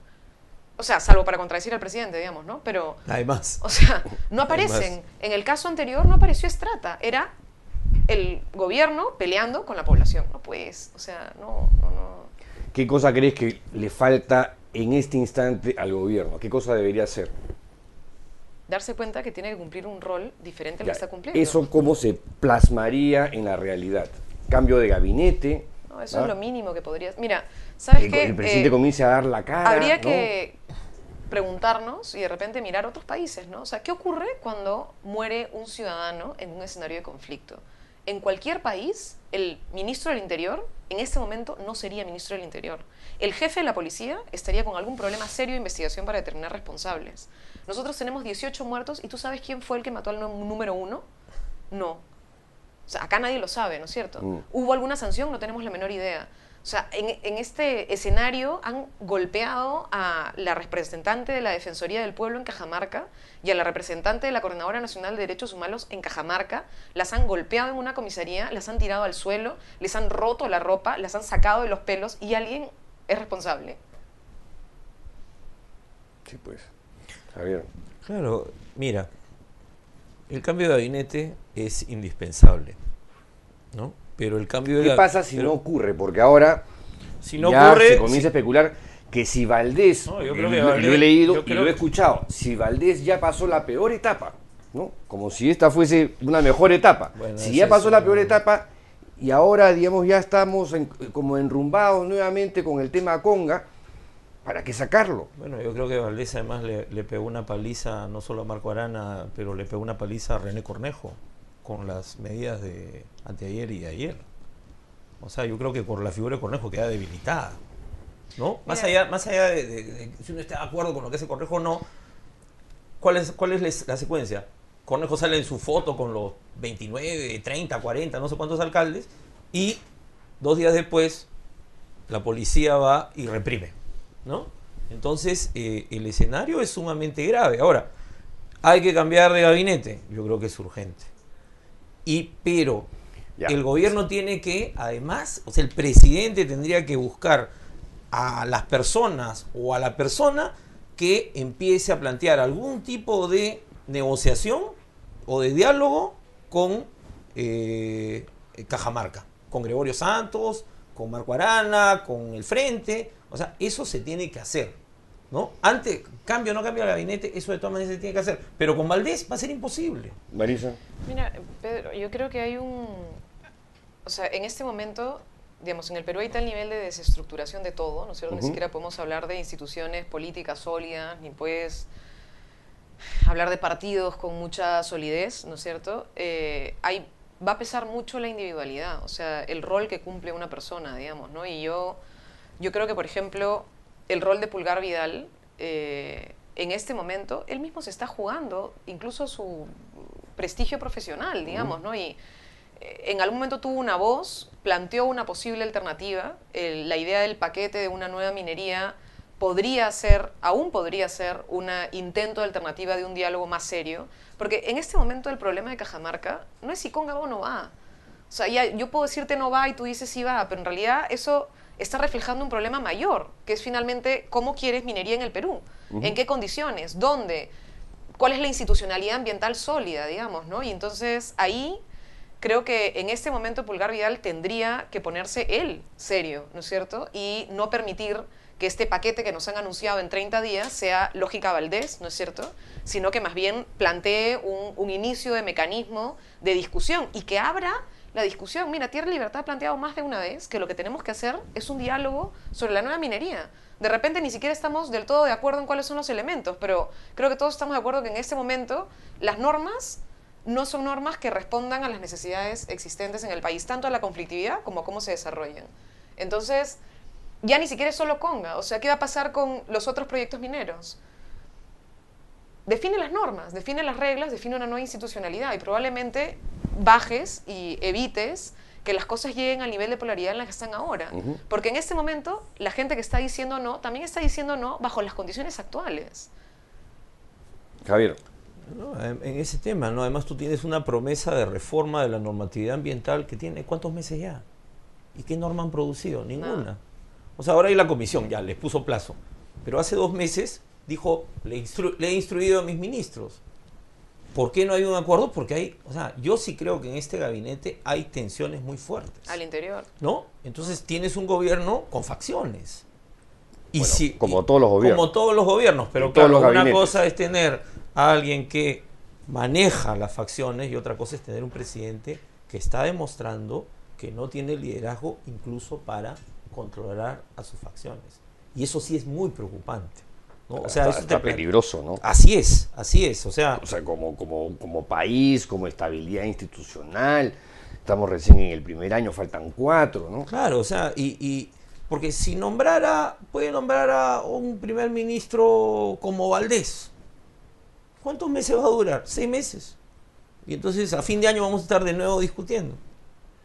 O sea, salvo para contradecir al presidente, digamos, ¿no? Pero, además, o sea, no aparecen. En el caso anterior no apareció Strata, era el gobierno peleando con la población. No pues, o sea, no, no, no. ¿Qué cosa crees que le falta en este instante al gobierno? ¿Qué cosa debería hacer? Darse cuenta que tiene que cumplir un rol diferente al que está cumpliendo. ¿Eso cómo se plasmaría en la realidad? ¿Cambio de gabinete? No, eso ¿ah? es lo mínimo que podrías... Mira, ¿sabes el, qué? El presidente eh, comienza a dar la cara. Habría ¿no? que preguntarnos y de repente mirar otros países, ¿no? O sea, ¿qué ocurre cuando muere un ciudadano en un escenario de conflicto? En cualquier país, el ministro del Interior en este momento no sería ministro del Interior. El jefe de la policía estaría con algún problema serio de investigación para determinar responsables. Nosotros tenemos dieciocho muertos y ¿tú sabes quién fue el que mató al número uno? No. O sea, acá nadie lo sabe, ¿no es cierto? Mm. ¿Hubo alguna sanción? No tenemos la menor idea. O sea, en, en este escenario han golpeado a la representante de la Defensoría del Pueblo en Cajamarca y a la representante de la Coordinadora Nacional de Derechos Humanos en Cajamarca. Las han golpeado en una comisaría, las han tirado al suelo, les han roto la ropa, las han sacado de los pelos y alguien es responsable. Sí, pues. Javier. Claro, mira, el cambio de gabinete es indispensable, ¿no? Pero el cambio de ¿Qué gab- pasa si pero- no ocurre? Porque ahora Si no ya ocurre, se comienza si- a especular que si Valdés, No, yo y creo que lo, Valdés- lo he leído yo y creo lo he que- escuchado, si Valdés ya pasó la peor etapa, ¿no? Como si esta fuese una mejor etapa. Bueno, si es ya pasó eso, la peor ¿no? etapa y ahora, digamos, ya estamos en- como enrumbados nuevamente con el tema Conga, ¿para qué sacarlo? Bueno, yo creo que Valdés además le, le pegó una paliza no solo a Marco Arana, pero le pegó una paliza a René Cornejo con las medidas de anteayer y ayer. O sea, yo creo que por la figura de Cornejo queda debilitada, ¿no? Más Mira. allá, más allá de, de- de si uno está de acuerdo con lo que hace Cornejo o no, ¿cuál es, cuál es les- la secuencia? Cornejo sale en su foto con los veintinueve, treinta, cuarenta, no sé cuántos alcaldes, y dos días después la policía va y reprime, ¿no? Entonces, eh, el escenario es sumamente grave. Ahora, ¿hay que cambiar de gabinete? Yo creo que es urgente. Y, pero, Ya. el gobierno tiene que, además, o sea, el presidente tendría que buscar a las personas o a la persona que empiece a plantear algún tipo de negociación o de diálogo con eh, Cajamarca, con Gregorio Santos, con Marco Arana, con el Frente. O sea, eso se tiene que hacer, ¿no? Antes, cambio o no cambio el gabinete, eso de todas maneras se tiene que hacer. Pero con Valdés va a ser imposible. Marisa. Mira, Pedro, yo creo que hay un... O sea, en este momento, digamos, en el Perú hay tal nivel de desestructuración de todo, ¿no es cierto? Ujú. Ni siquiera podemos hablar de instituciones políticas sólidas, ni puedes hablar de partidos con mucha solidez, ¿no es cierto? Eh, hay, va a pesar mucho la individualidad, o sea, el rol que cumple una persona, digamos, ¿no? Y yo, yo creo que, por ejemplo, el rol de Pulgar Vidal, eh, en este momento, él mismo se está jugando incluso su prestigio profesional, digamos, ¿no? Y eh, en algún momento tuvo una voz, planteó una posible alternativa, el- la idea del paquete de una nueva minería podría ser, aún podría ser, un intento de alternativa de un diálogo más serio, porque en este momento el problema de Cajamarca no es si Conga va o no va. O sea, ya, yo puedo decirte no va y tú dices sí va, pero en realidad eso está reflejando un problema mayor, que es finalmente cómo quieres minería en el Perú, Ujú. en qué condiciones, dónde, cuál es la institucionalidad ambiental sólida, digamos, ¿no? Y entonces ahí creo que en este momento Pulgar Vidal tendría que ponerse él serio, ¿no es cierto? Y no permitir que este paquete que nos han anunciado en treinta días sea lógica Valdés, ¿no es cierto? Sino que más bien plantee un, un inicio de mecanismo de discusión y que abra la discusión. Mira, Tierra y Libertad ha planteado más de una vez que lo que tenemos que hacer es un diálogo sobre la nueva minería. De repente ni siquiera estamos del todo de acuerdo en cuáles son los elementos, pero creo que todos estamos de acuerdo que en este momento las normas no son normas que respondan a las necesidades existentes en el país, tanto a la conflictividad como a cómo se desarrollan. Entonces, ya ni siquiera es solo Conga, o sea, ¿qué va a pasar con los otros proyectos mineros? Define las normas, define las reglas, define una nueva institucionalidad y probablemente bajes y evites que las cosas lleguen al nivel de polaridad en la que están ahora. Ujú. Porque en este momento la gente que está diciendo no, también está diciendo no bajo las condiciones actuales. Javier. No, en en ese tema, ¿no? Además tú tienes una promesa de reforma de la normatividad ambiental que tiene ¿cuántos meses ya? ¿Y qué norma han producido? Ninguna. O sea, ahora hay la comisión, ya les puso plazo. Pero hace dos meses dijo, le, instru- le he instruido a mis ministros. ¿Por qué no hay un acuerdo? Porque hay, o sea, yo sí creo que en este gabinete hay tensiones muy fuertes, Al interior. ¿no? Entonces tienes un gobierno con facciones. Y Bueno, si, como todos los gobiernos. Como todos los gobiernos, pero Y todos claro, los una gabinetes. cosa es tener a alguien que maneja las facciones y otra cosa es tener un presidente que está demostrando que no tiene liderazgo incluso para controlar a sus facciones. Y eso sí es muy preocupante, ¿no? O sea, está, eso está te plan- peligroso, ¿no? Así es, así es. O sea, O sea, como, como, como país, como estabilidad institucional, estamos recién en el primer año, faltan cuatro, ¿no? claro, o sea, y, y porque si nombrara, puede nombrar a un primer ministro como Valdés, ¿cuántos meses va a durar? Seis meses. Y entonces a fin de año vamos a estar de nuevo discutiendo.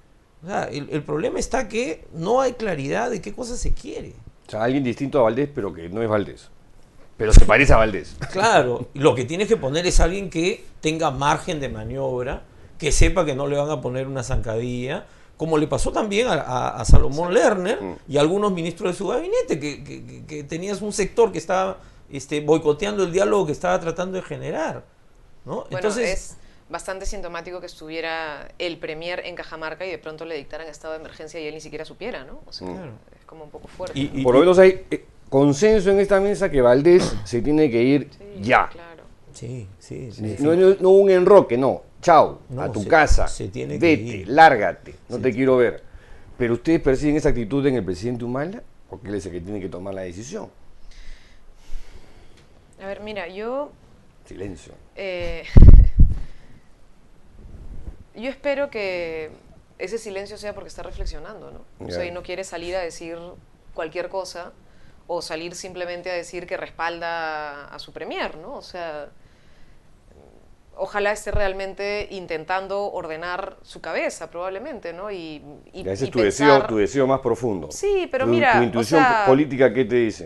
O sea, el, el problema está que no hay claridad de qué cosa se quiere. O sea, alguien distinto a Valdés, pero que no es Valdés. Pero se parece a Valdés. Claro, lo que tienes que poner es alguien que tenga margen de maniobra, que sepa que no le van a poner una zancadilla, como le pasó también a, a, a Salomón Lerner Mm. y a algunos ministros de su gabinete, que, que, que- que tenías un sector que estaba este, boicoteando el diálogo que estaba tratando de generar, ¿no? Bueno, Entonces, es bastante sintomático que estuviera el premier en Cajamarca y de pronto le dictaran estado de emergencia y él ni siquiera supiera, ¿no? O sea, Mm. es como un poco fuerte. y, y- Por lo menos hay eh, consenso en esta mesa que Valdés se tiene que ir Sí, ya. claro. sí, sí, sí. No, no, no un enroque, no. Chao, No, a tu se- casa. se tiene que Vete, ir. lárgate. No Se te ti- quiero ver. Pero ustedes perciben esa actitud en el presidente Humala, porque él es el que tiene que tomar la decisión. A ver, mira, yo Silencio. Eh, yo espero que ese silencio sea porque está reflexionando, ¿no? O sea, Ya. y no quiere salir a decir cualquier cosa o salir simplemente a decir que respalda a su premier, ¿no? O sea, ojalá esté realmente intentando ordenar su cabeza, probablemente, ¿no? Y, y, Ya ese y es tu deseo, pensar- tu deseo más profundo. Sí, pero Tu- mira, Tu o intuición sea- política, ¿qué te dice?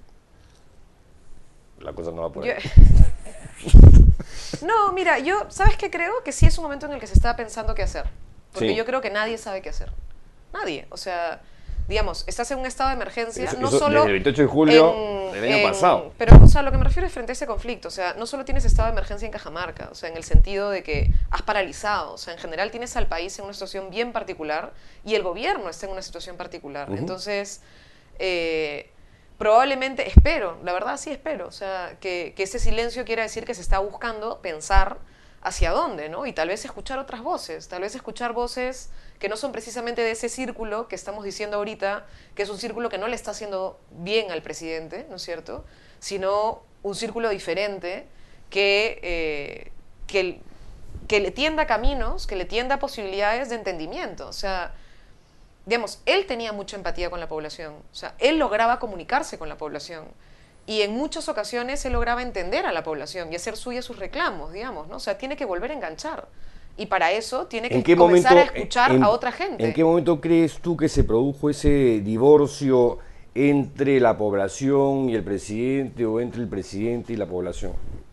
La cosa no va por ahí. Yo- No, mira, yo, ¿sabes qué creo? Que sí es un momento en el que se está pensando qué hacer. Porque Sí. yo creo que nadie sabe qué hacer. Nadie. O sea, digamos, estás en un estado de emergencia, Eso- no eso solo... desde el veintiocho de julio en- del año en- pasado. Pero, o sea, lo que me refiero es frente a ese conflicto. O sea, no solo tienes estado de emergencia en Cajamarca, o sea, en el sentido de que has paralizado. O sea, en general tienes al país en una situación bien particular y el gobierno está en una situación particular. Ujú. Entonces... eh, probablemente, espero, la verdad sí espero, o sea, que, que ese silencio quiera decir que se está buscando pensar hacia dónde, ¿no? Y tal vez escuchar otras voces, tal vez escuchar voces que no son precisamente de ese círculo que estamos diciendo ahorita, que es un círculo que no le está haciendo bien al presidente, ¿no es cierto? Sino un círculo diferente que, eh, que, que le tienda caminos, que le tienda posibilidades de entendimiento, o sea... Digamos, él tenía mucha empatía con la población, o sea, él lograba comunicarse con la población y en muchas ocasiones él lograba entender a la población y hacer suyas sus reclamos, digamos, ¿no? O sea, tiene que volver a enganchar y para eso tiene que ¿En qué comenzar momento, a escuchar en- a otra gente. ¿En qué momento crees tú que se produjo ese divorcio entre la población y el presidente o entre el presidente y la población?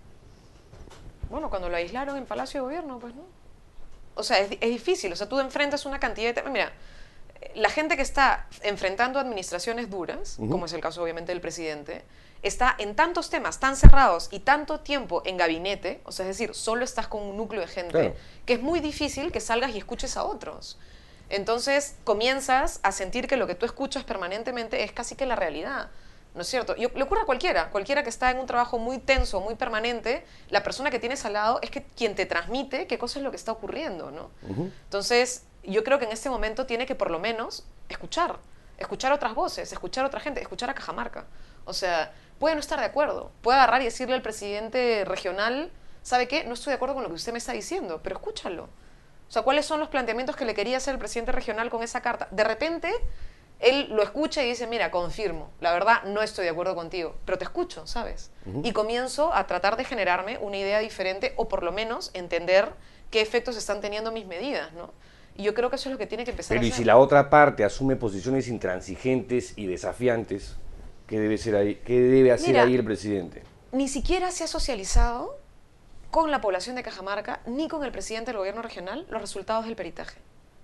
Bueno, cuando lo aislaron en Palacio de Gobierno, pues no. O sea, es, di- es difícil, o sea, tú enfrentas una cantidad de temas. Mira, la gente que está enfrentando administraciones duras, Ujú. como es el caso obviamente del presidente, está en tantos temas tan cerrados y tanto tiempo en gabinete, o sea, es decir, solo estás con un núcleo de gente, Claro. que es muy difícil que salgas y escuches a otros. Entonces comienzas a sentir que lo que tú escuchas permanentemente es casi que la realidad, ¿no es cierto? Y le ocurre a cualquiera, cualquiera que está en un trabajo muy tenso, muy permanente, la persona que tienes al lado es que quien te transmite qué cosa es lo que está ocurriendo, ¿no? Ujú. Entonces, yo creo que en este momento tiene que por lo menos escuchar, escuchar otras voces, escuchar a otra gente, escuchar a Cajamarca. O sea, puede no estar de acuerdo, puede agarrar y decirle al presidente regional, ¿sabe qué? No estoy de acuerdo con lo que usted me está diciendo, pero escúchalo. O sea, ¿cuáles son los planteamientos que le quería hacer el presidente regional con esa carta? De repente, él lo escucha y dice, mira, confirmo, la verdad no estoy de acuerdo contigo, pero te escucho, ¿sabes? Ujú. Y comienzo a tratar de generarme una idea diferente o por lo menos entender qué efectos están teniendo mis medidas, ¿no? Y yo creo que eso es lo que tiene que empezar Pero a y hacer. si la otra parte asume posiciones intransigentes y desafiantes, ¿qué debe, ser ahí, qué debe hacer Mira, ahí el presidente? Ni siquiera se ha socializado con la población de Cajamarca ni con el presidente del gobierno regional los resultados del peritaje.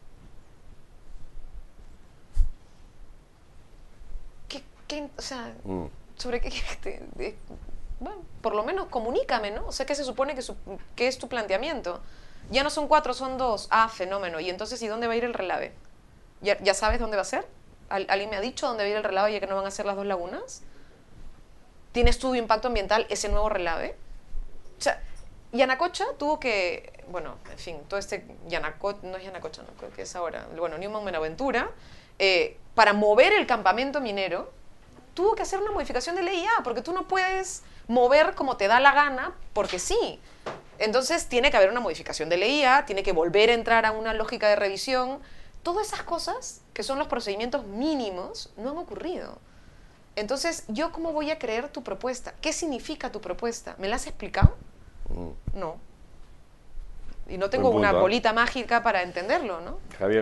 ¿Qué, qué, o sea, Mm. sobre qué, qué- de- bueno, por lo menos comunícame, ¿no? O sea, ¿qué se supone que, su- que es tu planteamiento? Ya no son cuatro, son dos. Ah, fenómeno. ¿Y entonces, ¿y dónde va a ir el relave? ¿Ya, ya sabes dónde va a ser? ¿Al- ¿Alguien me ha dicho dónde va a ir el relave ya que no van a ser las dos lagunas? ¿Tiene estudio de impacto ambiental ese nuevo relave? O sea, Yanacocha tuvo que, bueno, en fin, todo este, Yanaco, no es Yanacocha, no creo que es ahora, bueno, Newman Buenaventura, eh, para mover el campamento minero, tuvo que hacer una modificación de ley ya, porque tú no puedes mover como te da la gana, porque sí. Entonces tiene que haber una modificación de ley ya, tiene que volver a entrar a una lógica de revisión. Todas esas cosas, que son los procedimientos mínimos, no han ocurrido. Entonces, ¿yo cómo voy a creer tu propuesta? ¿Qué significa tu propuesta? ¿Me la has explicado? Mm. No. Y no tengo Buen una punto, ¿eh? bolita mágica para entenderlo, ¿no? Javier,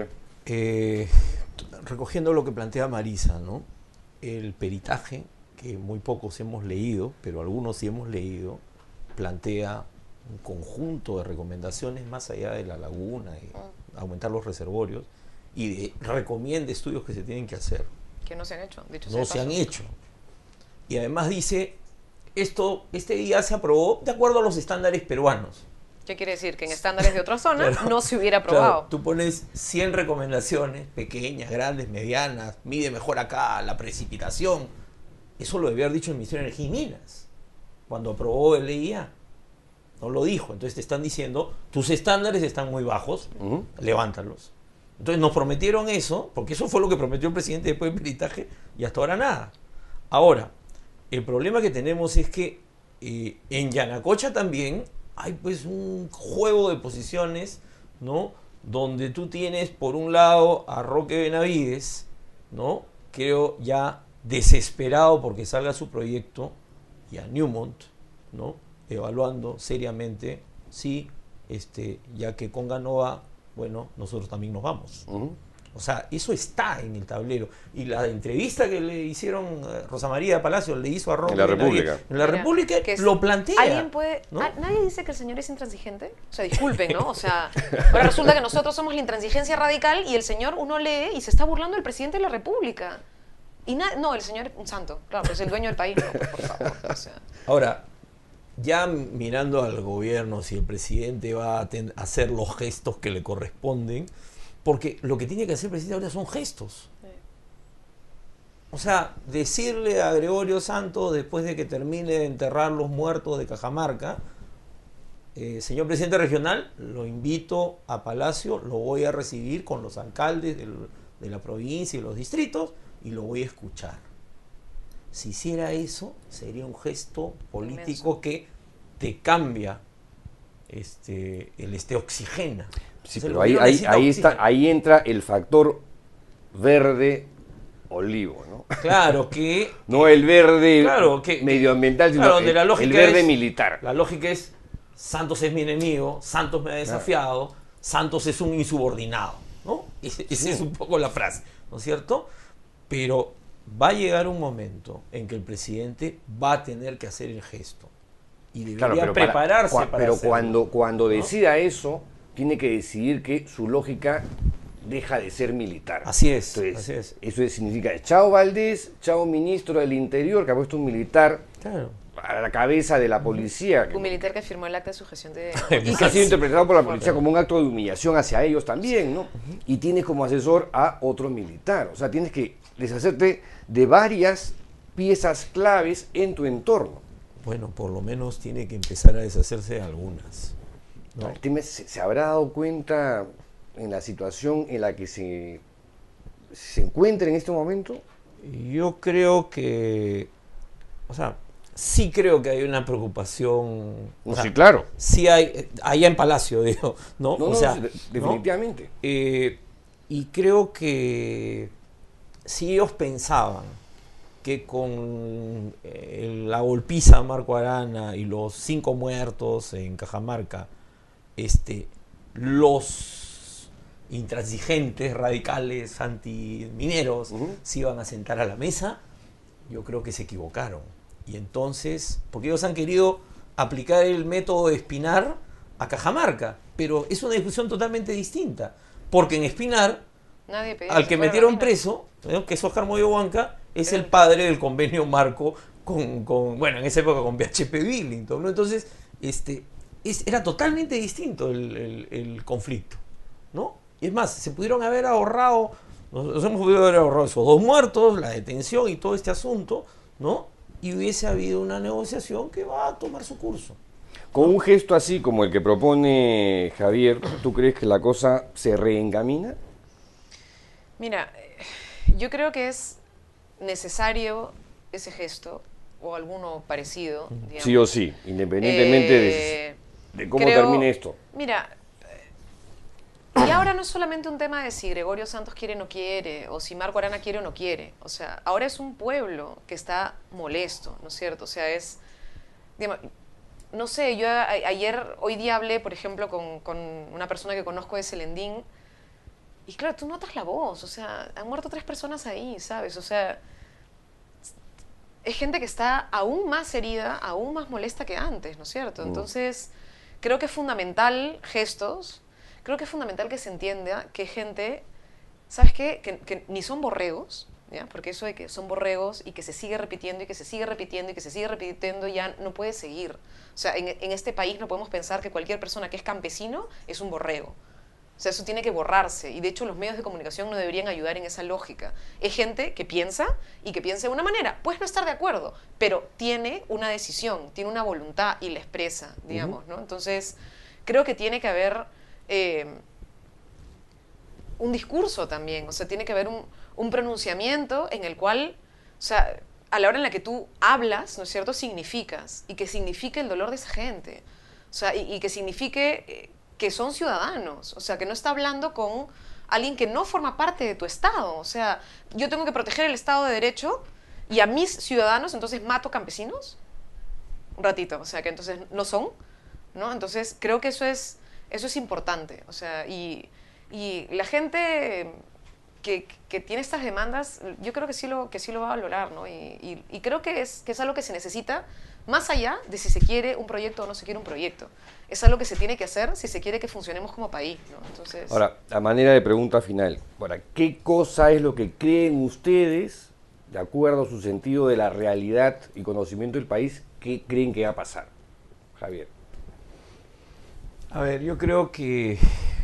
eh, recogiendo lo que plantea Marisa, ¿no? El peritaje, que muy pocos hemos leído, pero algunos sí hemos leído, plantea un conjunto de recomendaciones más allá de la laguna y aumentar los reservorios, y de, recomienda estudios que se tienen que hacer. Que no se han hecho, dicho No sea se han paso. hecho. Y además dice, esto, este día se aprobó de acuerdo a los estándares peruanos. ¿Qué quiere decir? Que en estándares de otras zonas Claro. no se hubiera Claro, aprobado. tú pones cien recomendaciones, pequeñas, grandes, medianas, mide mejor acá la precipitación. Eso lo debió haber dicho el Ministerio de Energía y Minas, cuando aprobó el E I A. No lo dijo. Entonces te están diciendo, tus estándares están muy bajos, uh-huh. levántalos. Entonces nos prometieron eso, porque eso fue lo que prometió el presidente después del peritaje, y hasta ahora nada. Ahora, el problema que tenemos es que eh, en Yanacocha también hay pues un juego de posiciones, ¿no? Donde tú tienes por un lado a Roque Benavides, ¿no? Creo ya desesperado porque salga su proyecto, y a Newmont, ¿no? Evaluando seriamente si, este, ya que Conga no va, bueno, nosotros también nos vamos. Uh-huh. O sea, eso está en el tablero. Y la entrevista que le hicieron eh, Rosa María Palacio le hizo a Roque en la Benavides, República. En la Mira, República que es, lo plantea. ¿Alguien puede, ¿no? ¿a, ¿Nadie dice que el señor es intransigente? O sea, disculpen, ¿no? O sea, ahora resulta que nosotros somos la intransigencia radical y el señor uno lee y se está burlando del presidente de la República. Y na, no, el señor es un santo, claro, pero es el dueño del país, no, por favor. O sea. Ahora, ya mirando al gobierno, si el presidente va a, ten, a hacer los gestos que le corresponden, porque lo que tiene que hacer el presidente ahora son gestos. Sí. O sea, decirle a Gregorio Santos, después de que termine de enterrar los muertos de Cajamarca, eh, señor presidente regional, lo invito a Palacio, lo voy a recibir con los alcaldes del, de la provincia y los distritos, y lo voy a escuchar. Si hiciera eso, sería un gesto político inmenso, que te cambia, este, el este oxigena. Sí, pero ahí, ahí, ahí, está, ahí entra el factor verde olivo, ¿no? Claro que... no el verde claro, que, medioambiental, sino claro, el, la lógica el verde es, militar. La lógica es, Santos es mi enemigo, Santos me ha desafiado, claro. Santos es un insubordinado, ¿no? Esa sí. es un poco la frase, ¿no es cierto? Pero va a llegar un momento en que el presidente va a tener que hacer el gesto. Y debería claro, prepararse para, para Pero hacerlo, cuando, cuando ¿no? decida eso, tiene que decidir que su lógica deja de ser militar. Así es. Entonces, así es. Eso significa chao Valdés, chao ministro del Interior, que ha puesto un militar claro. a la cabeza de la policía. Un militar que firmó el acta de sujeción de... y que ha sido interpretado por la policía como un acto de humillación hacia ellos también, ¿no? Y tienes como asesor a otro militar. O sea, tienes que deshacerte de varias piezas claves en tu entorno. Bueno, por lo menos tiene que empezar a deshacerse de algunas, ¿no? El tema es, ¿se, se habrá dado cuenta en la situación en la que se, se encuentra en este momento? Yo creo que, o sea, sí creo que hay una preocupación. No, sea, sí, claro. Sí hay, allá en Palacio, digo, ¿no? No, o no, sea, de, definitivamente. ¿no? Eh, y creo que si ellos pensaban que con eh, la golpiza a Marco Arana y los cinco muertos en Cajamarca, este, los intransigentes, radicales, antimineros, uh-huh. se iban a sentar a la mesa, yo creo que se equivocaron. Y entonces, porque ellos han querido aplicar el método de Espinar a Cajamarca, pero es una discusión totalmente distinta, porque en Espinar, Nadie pedía al que metieron preso, ¿no? que es Oscar Moyo Huanca, es el padre del convenio marco con, con, bueno, en esa época con B H P Billington, ¿no? Entonces, este, es, era totalmente distinto el, el, el conflicto, ¿no? Y es más, se pudieron haber ahorrado, nos, nos hemos podido haber ahorrado esos dos muertos, la detención y todo este asunto, ¿no? Y hubiese habido una negociación que va a tomar su curso. Con un gesto así como el que propone Javier, ¿tú crees que la cosa se reencamina? Mira, yo creo que es necesario ese gesto o alguno parecido, digamos. Sí o sí, independientemente eh, de, de cómo creo, termine esto. Mira, y ahora no es solamente un tema de si Gregorio Santos quiere o no quiere, o si Marco Arana quiere o no quiere. O sea, ahora es un pueblo que está molesto, ¿no es cierto? O sea, es, digamos, no sé, yo a, ayer, hoy día hablé, por ejemplo, con, con una persona que conozco de Celendín, y claro, tú notas la voz, o sea, han muerto tres personas ahí, ¿sabes? O sea, es gente que está aún más herida, aún más molesta que antes, ¿no es cierto? Entonces, creo que es fundamental gestos, creo que es fundamental que se entienda que gente, ¿sabes qué? Que, que ni son borregos, ¿ya? Porque eso de que son borregos y que se sigue repitiendo y que se sigue repitiendo y que se sigue repitiendo ya no puede seguir. O sea, en, en este país no podemos pensar que cualquier persona que es campesino es un borrego. O sea, eso tiene que borrarse y de hecho los medios de comunicación no deberían ayudar en esa lógica. Es gente que piensa y que piensa de una manera. Puedes no estar de acuerdo, pero tiene una decisión, tiene una voluntad y la expresa, digamos, ¿no? Entonces, creo que tiene que haber eh, un discurso también, o sea, tiene que haber un, un pronunciamiento en el cual, o sea, a la hora en la que tú hablas, ¿no es cierto?, significas, y que signifique el dolor de esa gente, o sea, y, y que signifique... Eh, que son ciudadanos, o sea, que no está hablando con alguien que no forma parte de tu Estado. O sea, yo tengo que proteger el Estado de Derecho y a mis ciudadanos, entonces mato campesinos. Un ratito, o sea, que entonces no son, ¿no? Entonces, creo que eso es, eso es importante. O sea, y, y la gente que, que tiene estas demandas, yo creo que sí lo, que sí lo va a valorar, ¿no? Y, y, y creo que es, que es algo que se necesita más allá de si se quiere un proyecto o no se quiere un proyecto. Es algo que se tiene que hacer si se quiere que funcionemos como país, ¿no? Entonces... Ahora, a manera de pregunta final, ahora, ¿qué cosa es lo que creen ustedes, de acuerdo a su sentido de la realidad y conocimiento del país, qué creen que va a pasar? Javier. A ver, yo creo que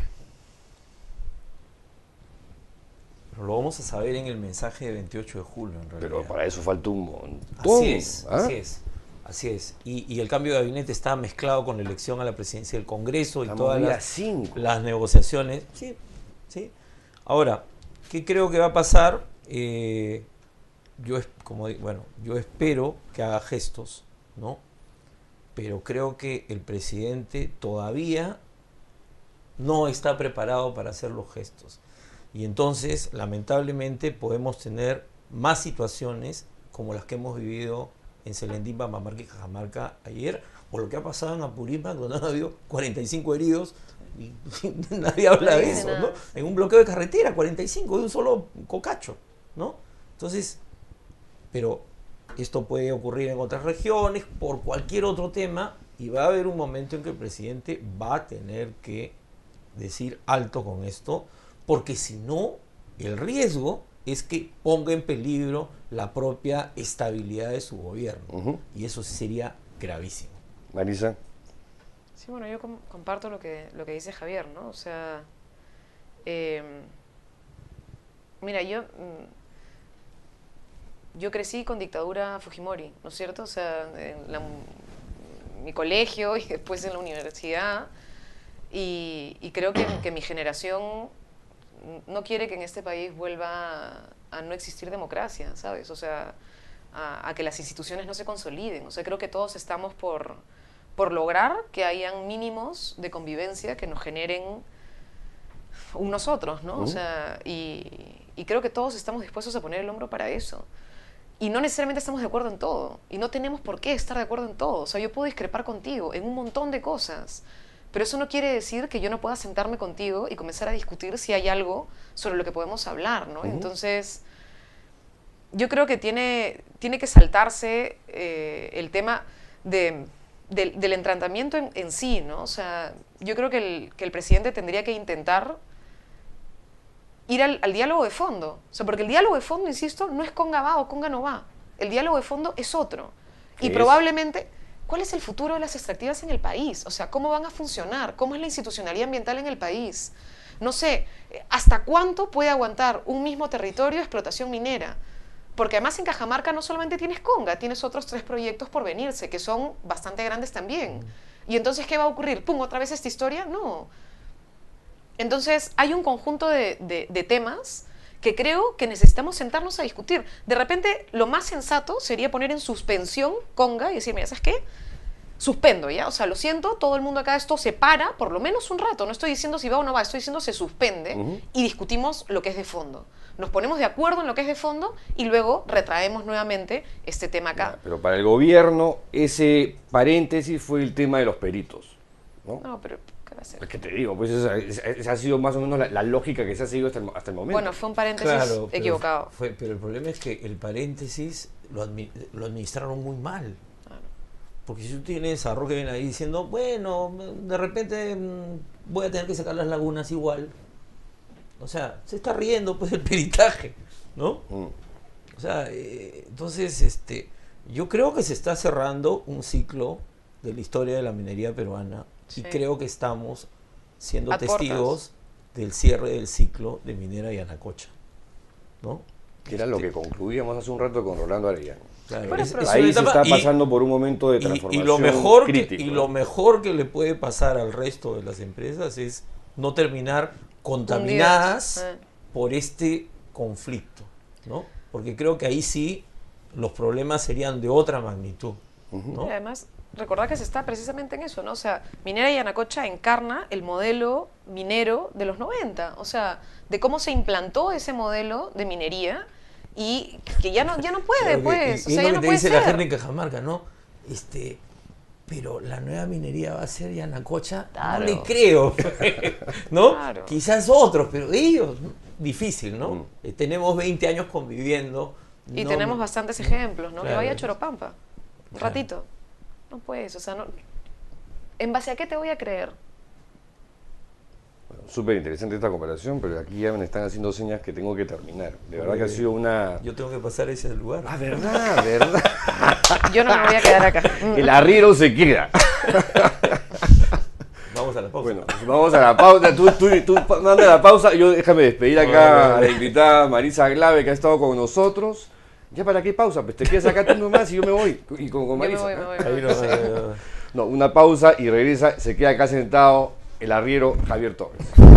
lo vamos a saber en el mensaje de veintiocho de julio, en realidad. Pero para eso falta un montón. Así es, ¿ah? así es. Así es. Y, y el cambio de gabinete está mezclado con la elección a la presidencia del Congreso y Estamos todas día las, cinco. las negociaciones. Sí, sí. Ahora, ¿qué creo que va a pasar? Eh, yo, es- como, di- bueno, yo espero que haga gestos, ¿no? Pero creo que el presidente todavía no está preparado para hacer los gestos. Y entonces, lamentablemente, podemos tener más situaciones como las que hemos vivido en Selendín, Pambamarca y Cajamarca ayer, o lo que ha pasado en Apurímac, donde han habido cuarenta y cinco heridos y nadie habla Nadie de dice eso, nada. ¿no? En un bloqueo de carretera, cuarenta y cinco de un solo cocacho, ¿no? Entonces, pero esto puede ocurrir en otras regiones, por cualquier otro tema, y va a haber un momento en que el presidente va a tener que decir alto con esto, porque si no, el riesgo es que ponga en peligro la propia estabilidad de su gobierno. Ujú. Y eso sí sería gravísimo. Marisa. Sí, bueno, yo com- comparto lo que, lo que dice Javier, ¿no? O sea, eh, mira, yo, mm, yo crecí con dictadura Fujimori, ¿no es cierto? O sea, en la- mi colegio y después en la universidad, y, y creo que, que mi generación no quiere que en este país vuelva a, a no existir democracia, ¿sabes? O sea, a, a que las instituciones no se consoliden. O sea, creo que todos estamos por, por lograr que hayan mínimos de convivencia que nos generen un nosotros, ¿no? O sea, y, y creo que todos estamos dispuestos a poner el hombro para eso. Y no necesariamente estamos de acuerdo en todo. Y no tenemos por qué estar de acuerdo en todo. O sea, yo puedo discrepar contigo en un montón de cosas. Pero eso no quiere decir que yo no pueda sentarme contigo y comenzar a discutir si hay algo sobre lo que podemos hablar, ¿no? Ujú. Entonces, yo creo que tiene, tiene que saltarse eh, el tema de, del, del entrantamiento en, en sí, ¿no? O sea, yo creo que el, que el presidente tendría que intentar ir al, al diálogo de fondo. O sea, porque el diálogo de fondo, insisto, no es conga va o conga no va. El diálogo de fondo es otro. ¿Qué Y es? probablemente, ¿cuál es el futuro de las extractivas en el país? O sea, ¿cómo van a funcionar? ¿Cómo es la institucionalidad ambiental en el país? No sé, ¿hasta cuánto puede aguantar un mismo territorio de explotación minera? Porque además en Cajamarca no solamente tienes conga, tienes otros tres proyectos por venirse, que son bastante grandes también. Y entonces, ¿qué va a ocurrir? ¿Pum, otra vez esta historia? No. Entonces, hay un conjunto de, de, de temas que creo que necesitamos sentarnos a discutir. De repente, lo más sensato sería poner en suspensión conga y decir, mira, ¿sabes qué? Suspendo, ¿ya? O sea, lo siento, todo el mundo acá esto se para por lo menos un rato. No estoy diciendo si va o no va, estoy diciendo se suspende Ujú. y discutimos lo que es de fondo. Nos ponemos de acuerdo en lo que es de fondo y luego retraemos nuevamente este tema acá. Pero para el gobierno, ese paréntesis fue el tema de los peritos, ¿no? No, pero ¿qué va a hacer? Es que te digo, pues esa, esa ha sido más o menos la, la lógica que se ha seguido hasta el, hasta el momento. Bueno, fue un paréntesis Claro, pero equivocado. fue- pero el problema es que el paréntesis lo, admi- lo administraron muy mal. Claro. Porque si tú tienes a Roque ahí diciendo, bueno, de repente mm, voy a tener que sacar las lagunas igual. O sea, se está riendo pues del peritaje, ¿no? Mm. O sea, eh, entonces, este, yo creo que se está cerrando un ciclo de la historia de la minería peruana Sí. y creo que estamos siendo A portas. testigos del cierre del ciclo de Minera Yanacocha, ¿no? Que era lo que concluíamos hace un rato con Rolando Arellano. Claro, Bueno, es- pero es Ahí una se etapa- está y- pasando por un momento de y- transformación y, lo mejor que, crítico, y ¿no? lo mejor que le puede pasar al resto de las empresas es no terminar contaminadas Hundidas, eh. por este conflicto, ¿no? Porque creo que ahí sí los problemas serían de otra magnitud, ¿no? Y además, recordar que se está precisamente en eso, ¿no? O sea, Minera Yanacocha encarna el modelo minero de los noventa, o sea, de cómo se implantó ese modelo de minería y que ya no, ya no puede, Claro que- pues, y- o y sea, es ya lo no que te puede dice ser. la gente en Cajamarca, ¿no? Este, pero la nueva minería va a ser Yanacocha, Claro. no le creo, ¿no? Claro. Quizás otros, pero ellos, difícil, ¿no? Mm. Eh, tenemos veinte años conviviendo. Y no- tenemos bastantes ejemplos, ¿no? Que Claro. vaya a Choropampa, un Claro. ratito. No puedes, o sea, no... ¿En base a qué te voy a creer? Súper interesante esta comparación, pero aquí ya me están haciendo señas que tengo que terminar. De verdad que ha Oye, sido una... Yo tengo que pasar a ese lugar. Ah, verdad, verdad. Yo no me voy a quedar acá. El arriero se queda. Vamos a la pausa. Bueno, pues vamos a la pausa. Tú, tú, tú pa- manda la pausa. Yo déjame despedir acá a la invitada Marisa Glave que ha estado con nosotros. ¿Ya para qué pausa? Pues te quedas acá tú nomás y yo me voy. Y con, con Yo me Marisa. voy, me voy, me Ahí voy. no, ahí no. No, una pausa y regresa. Se queda acá sentado el arriero Javier Torres.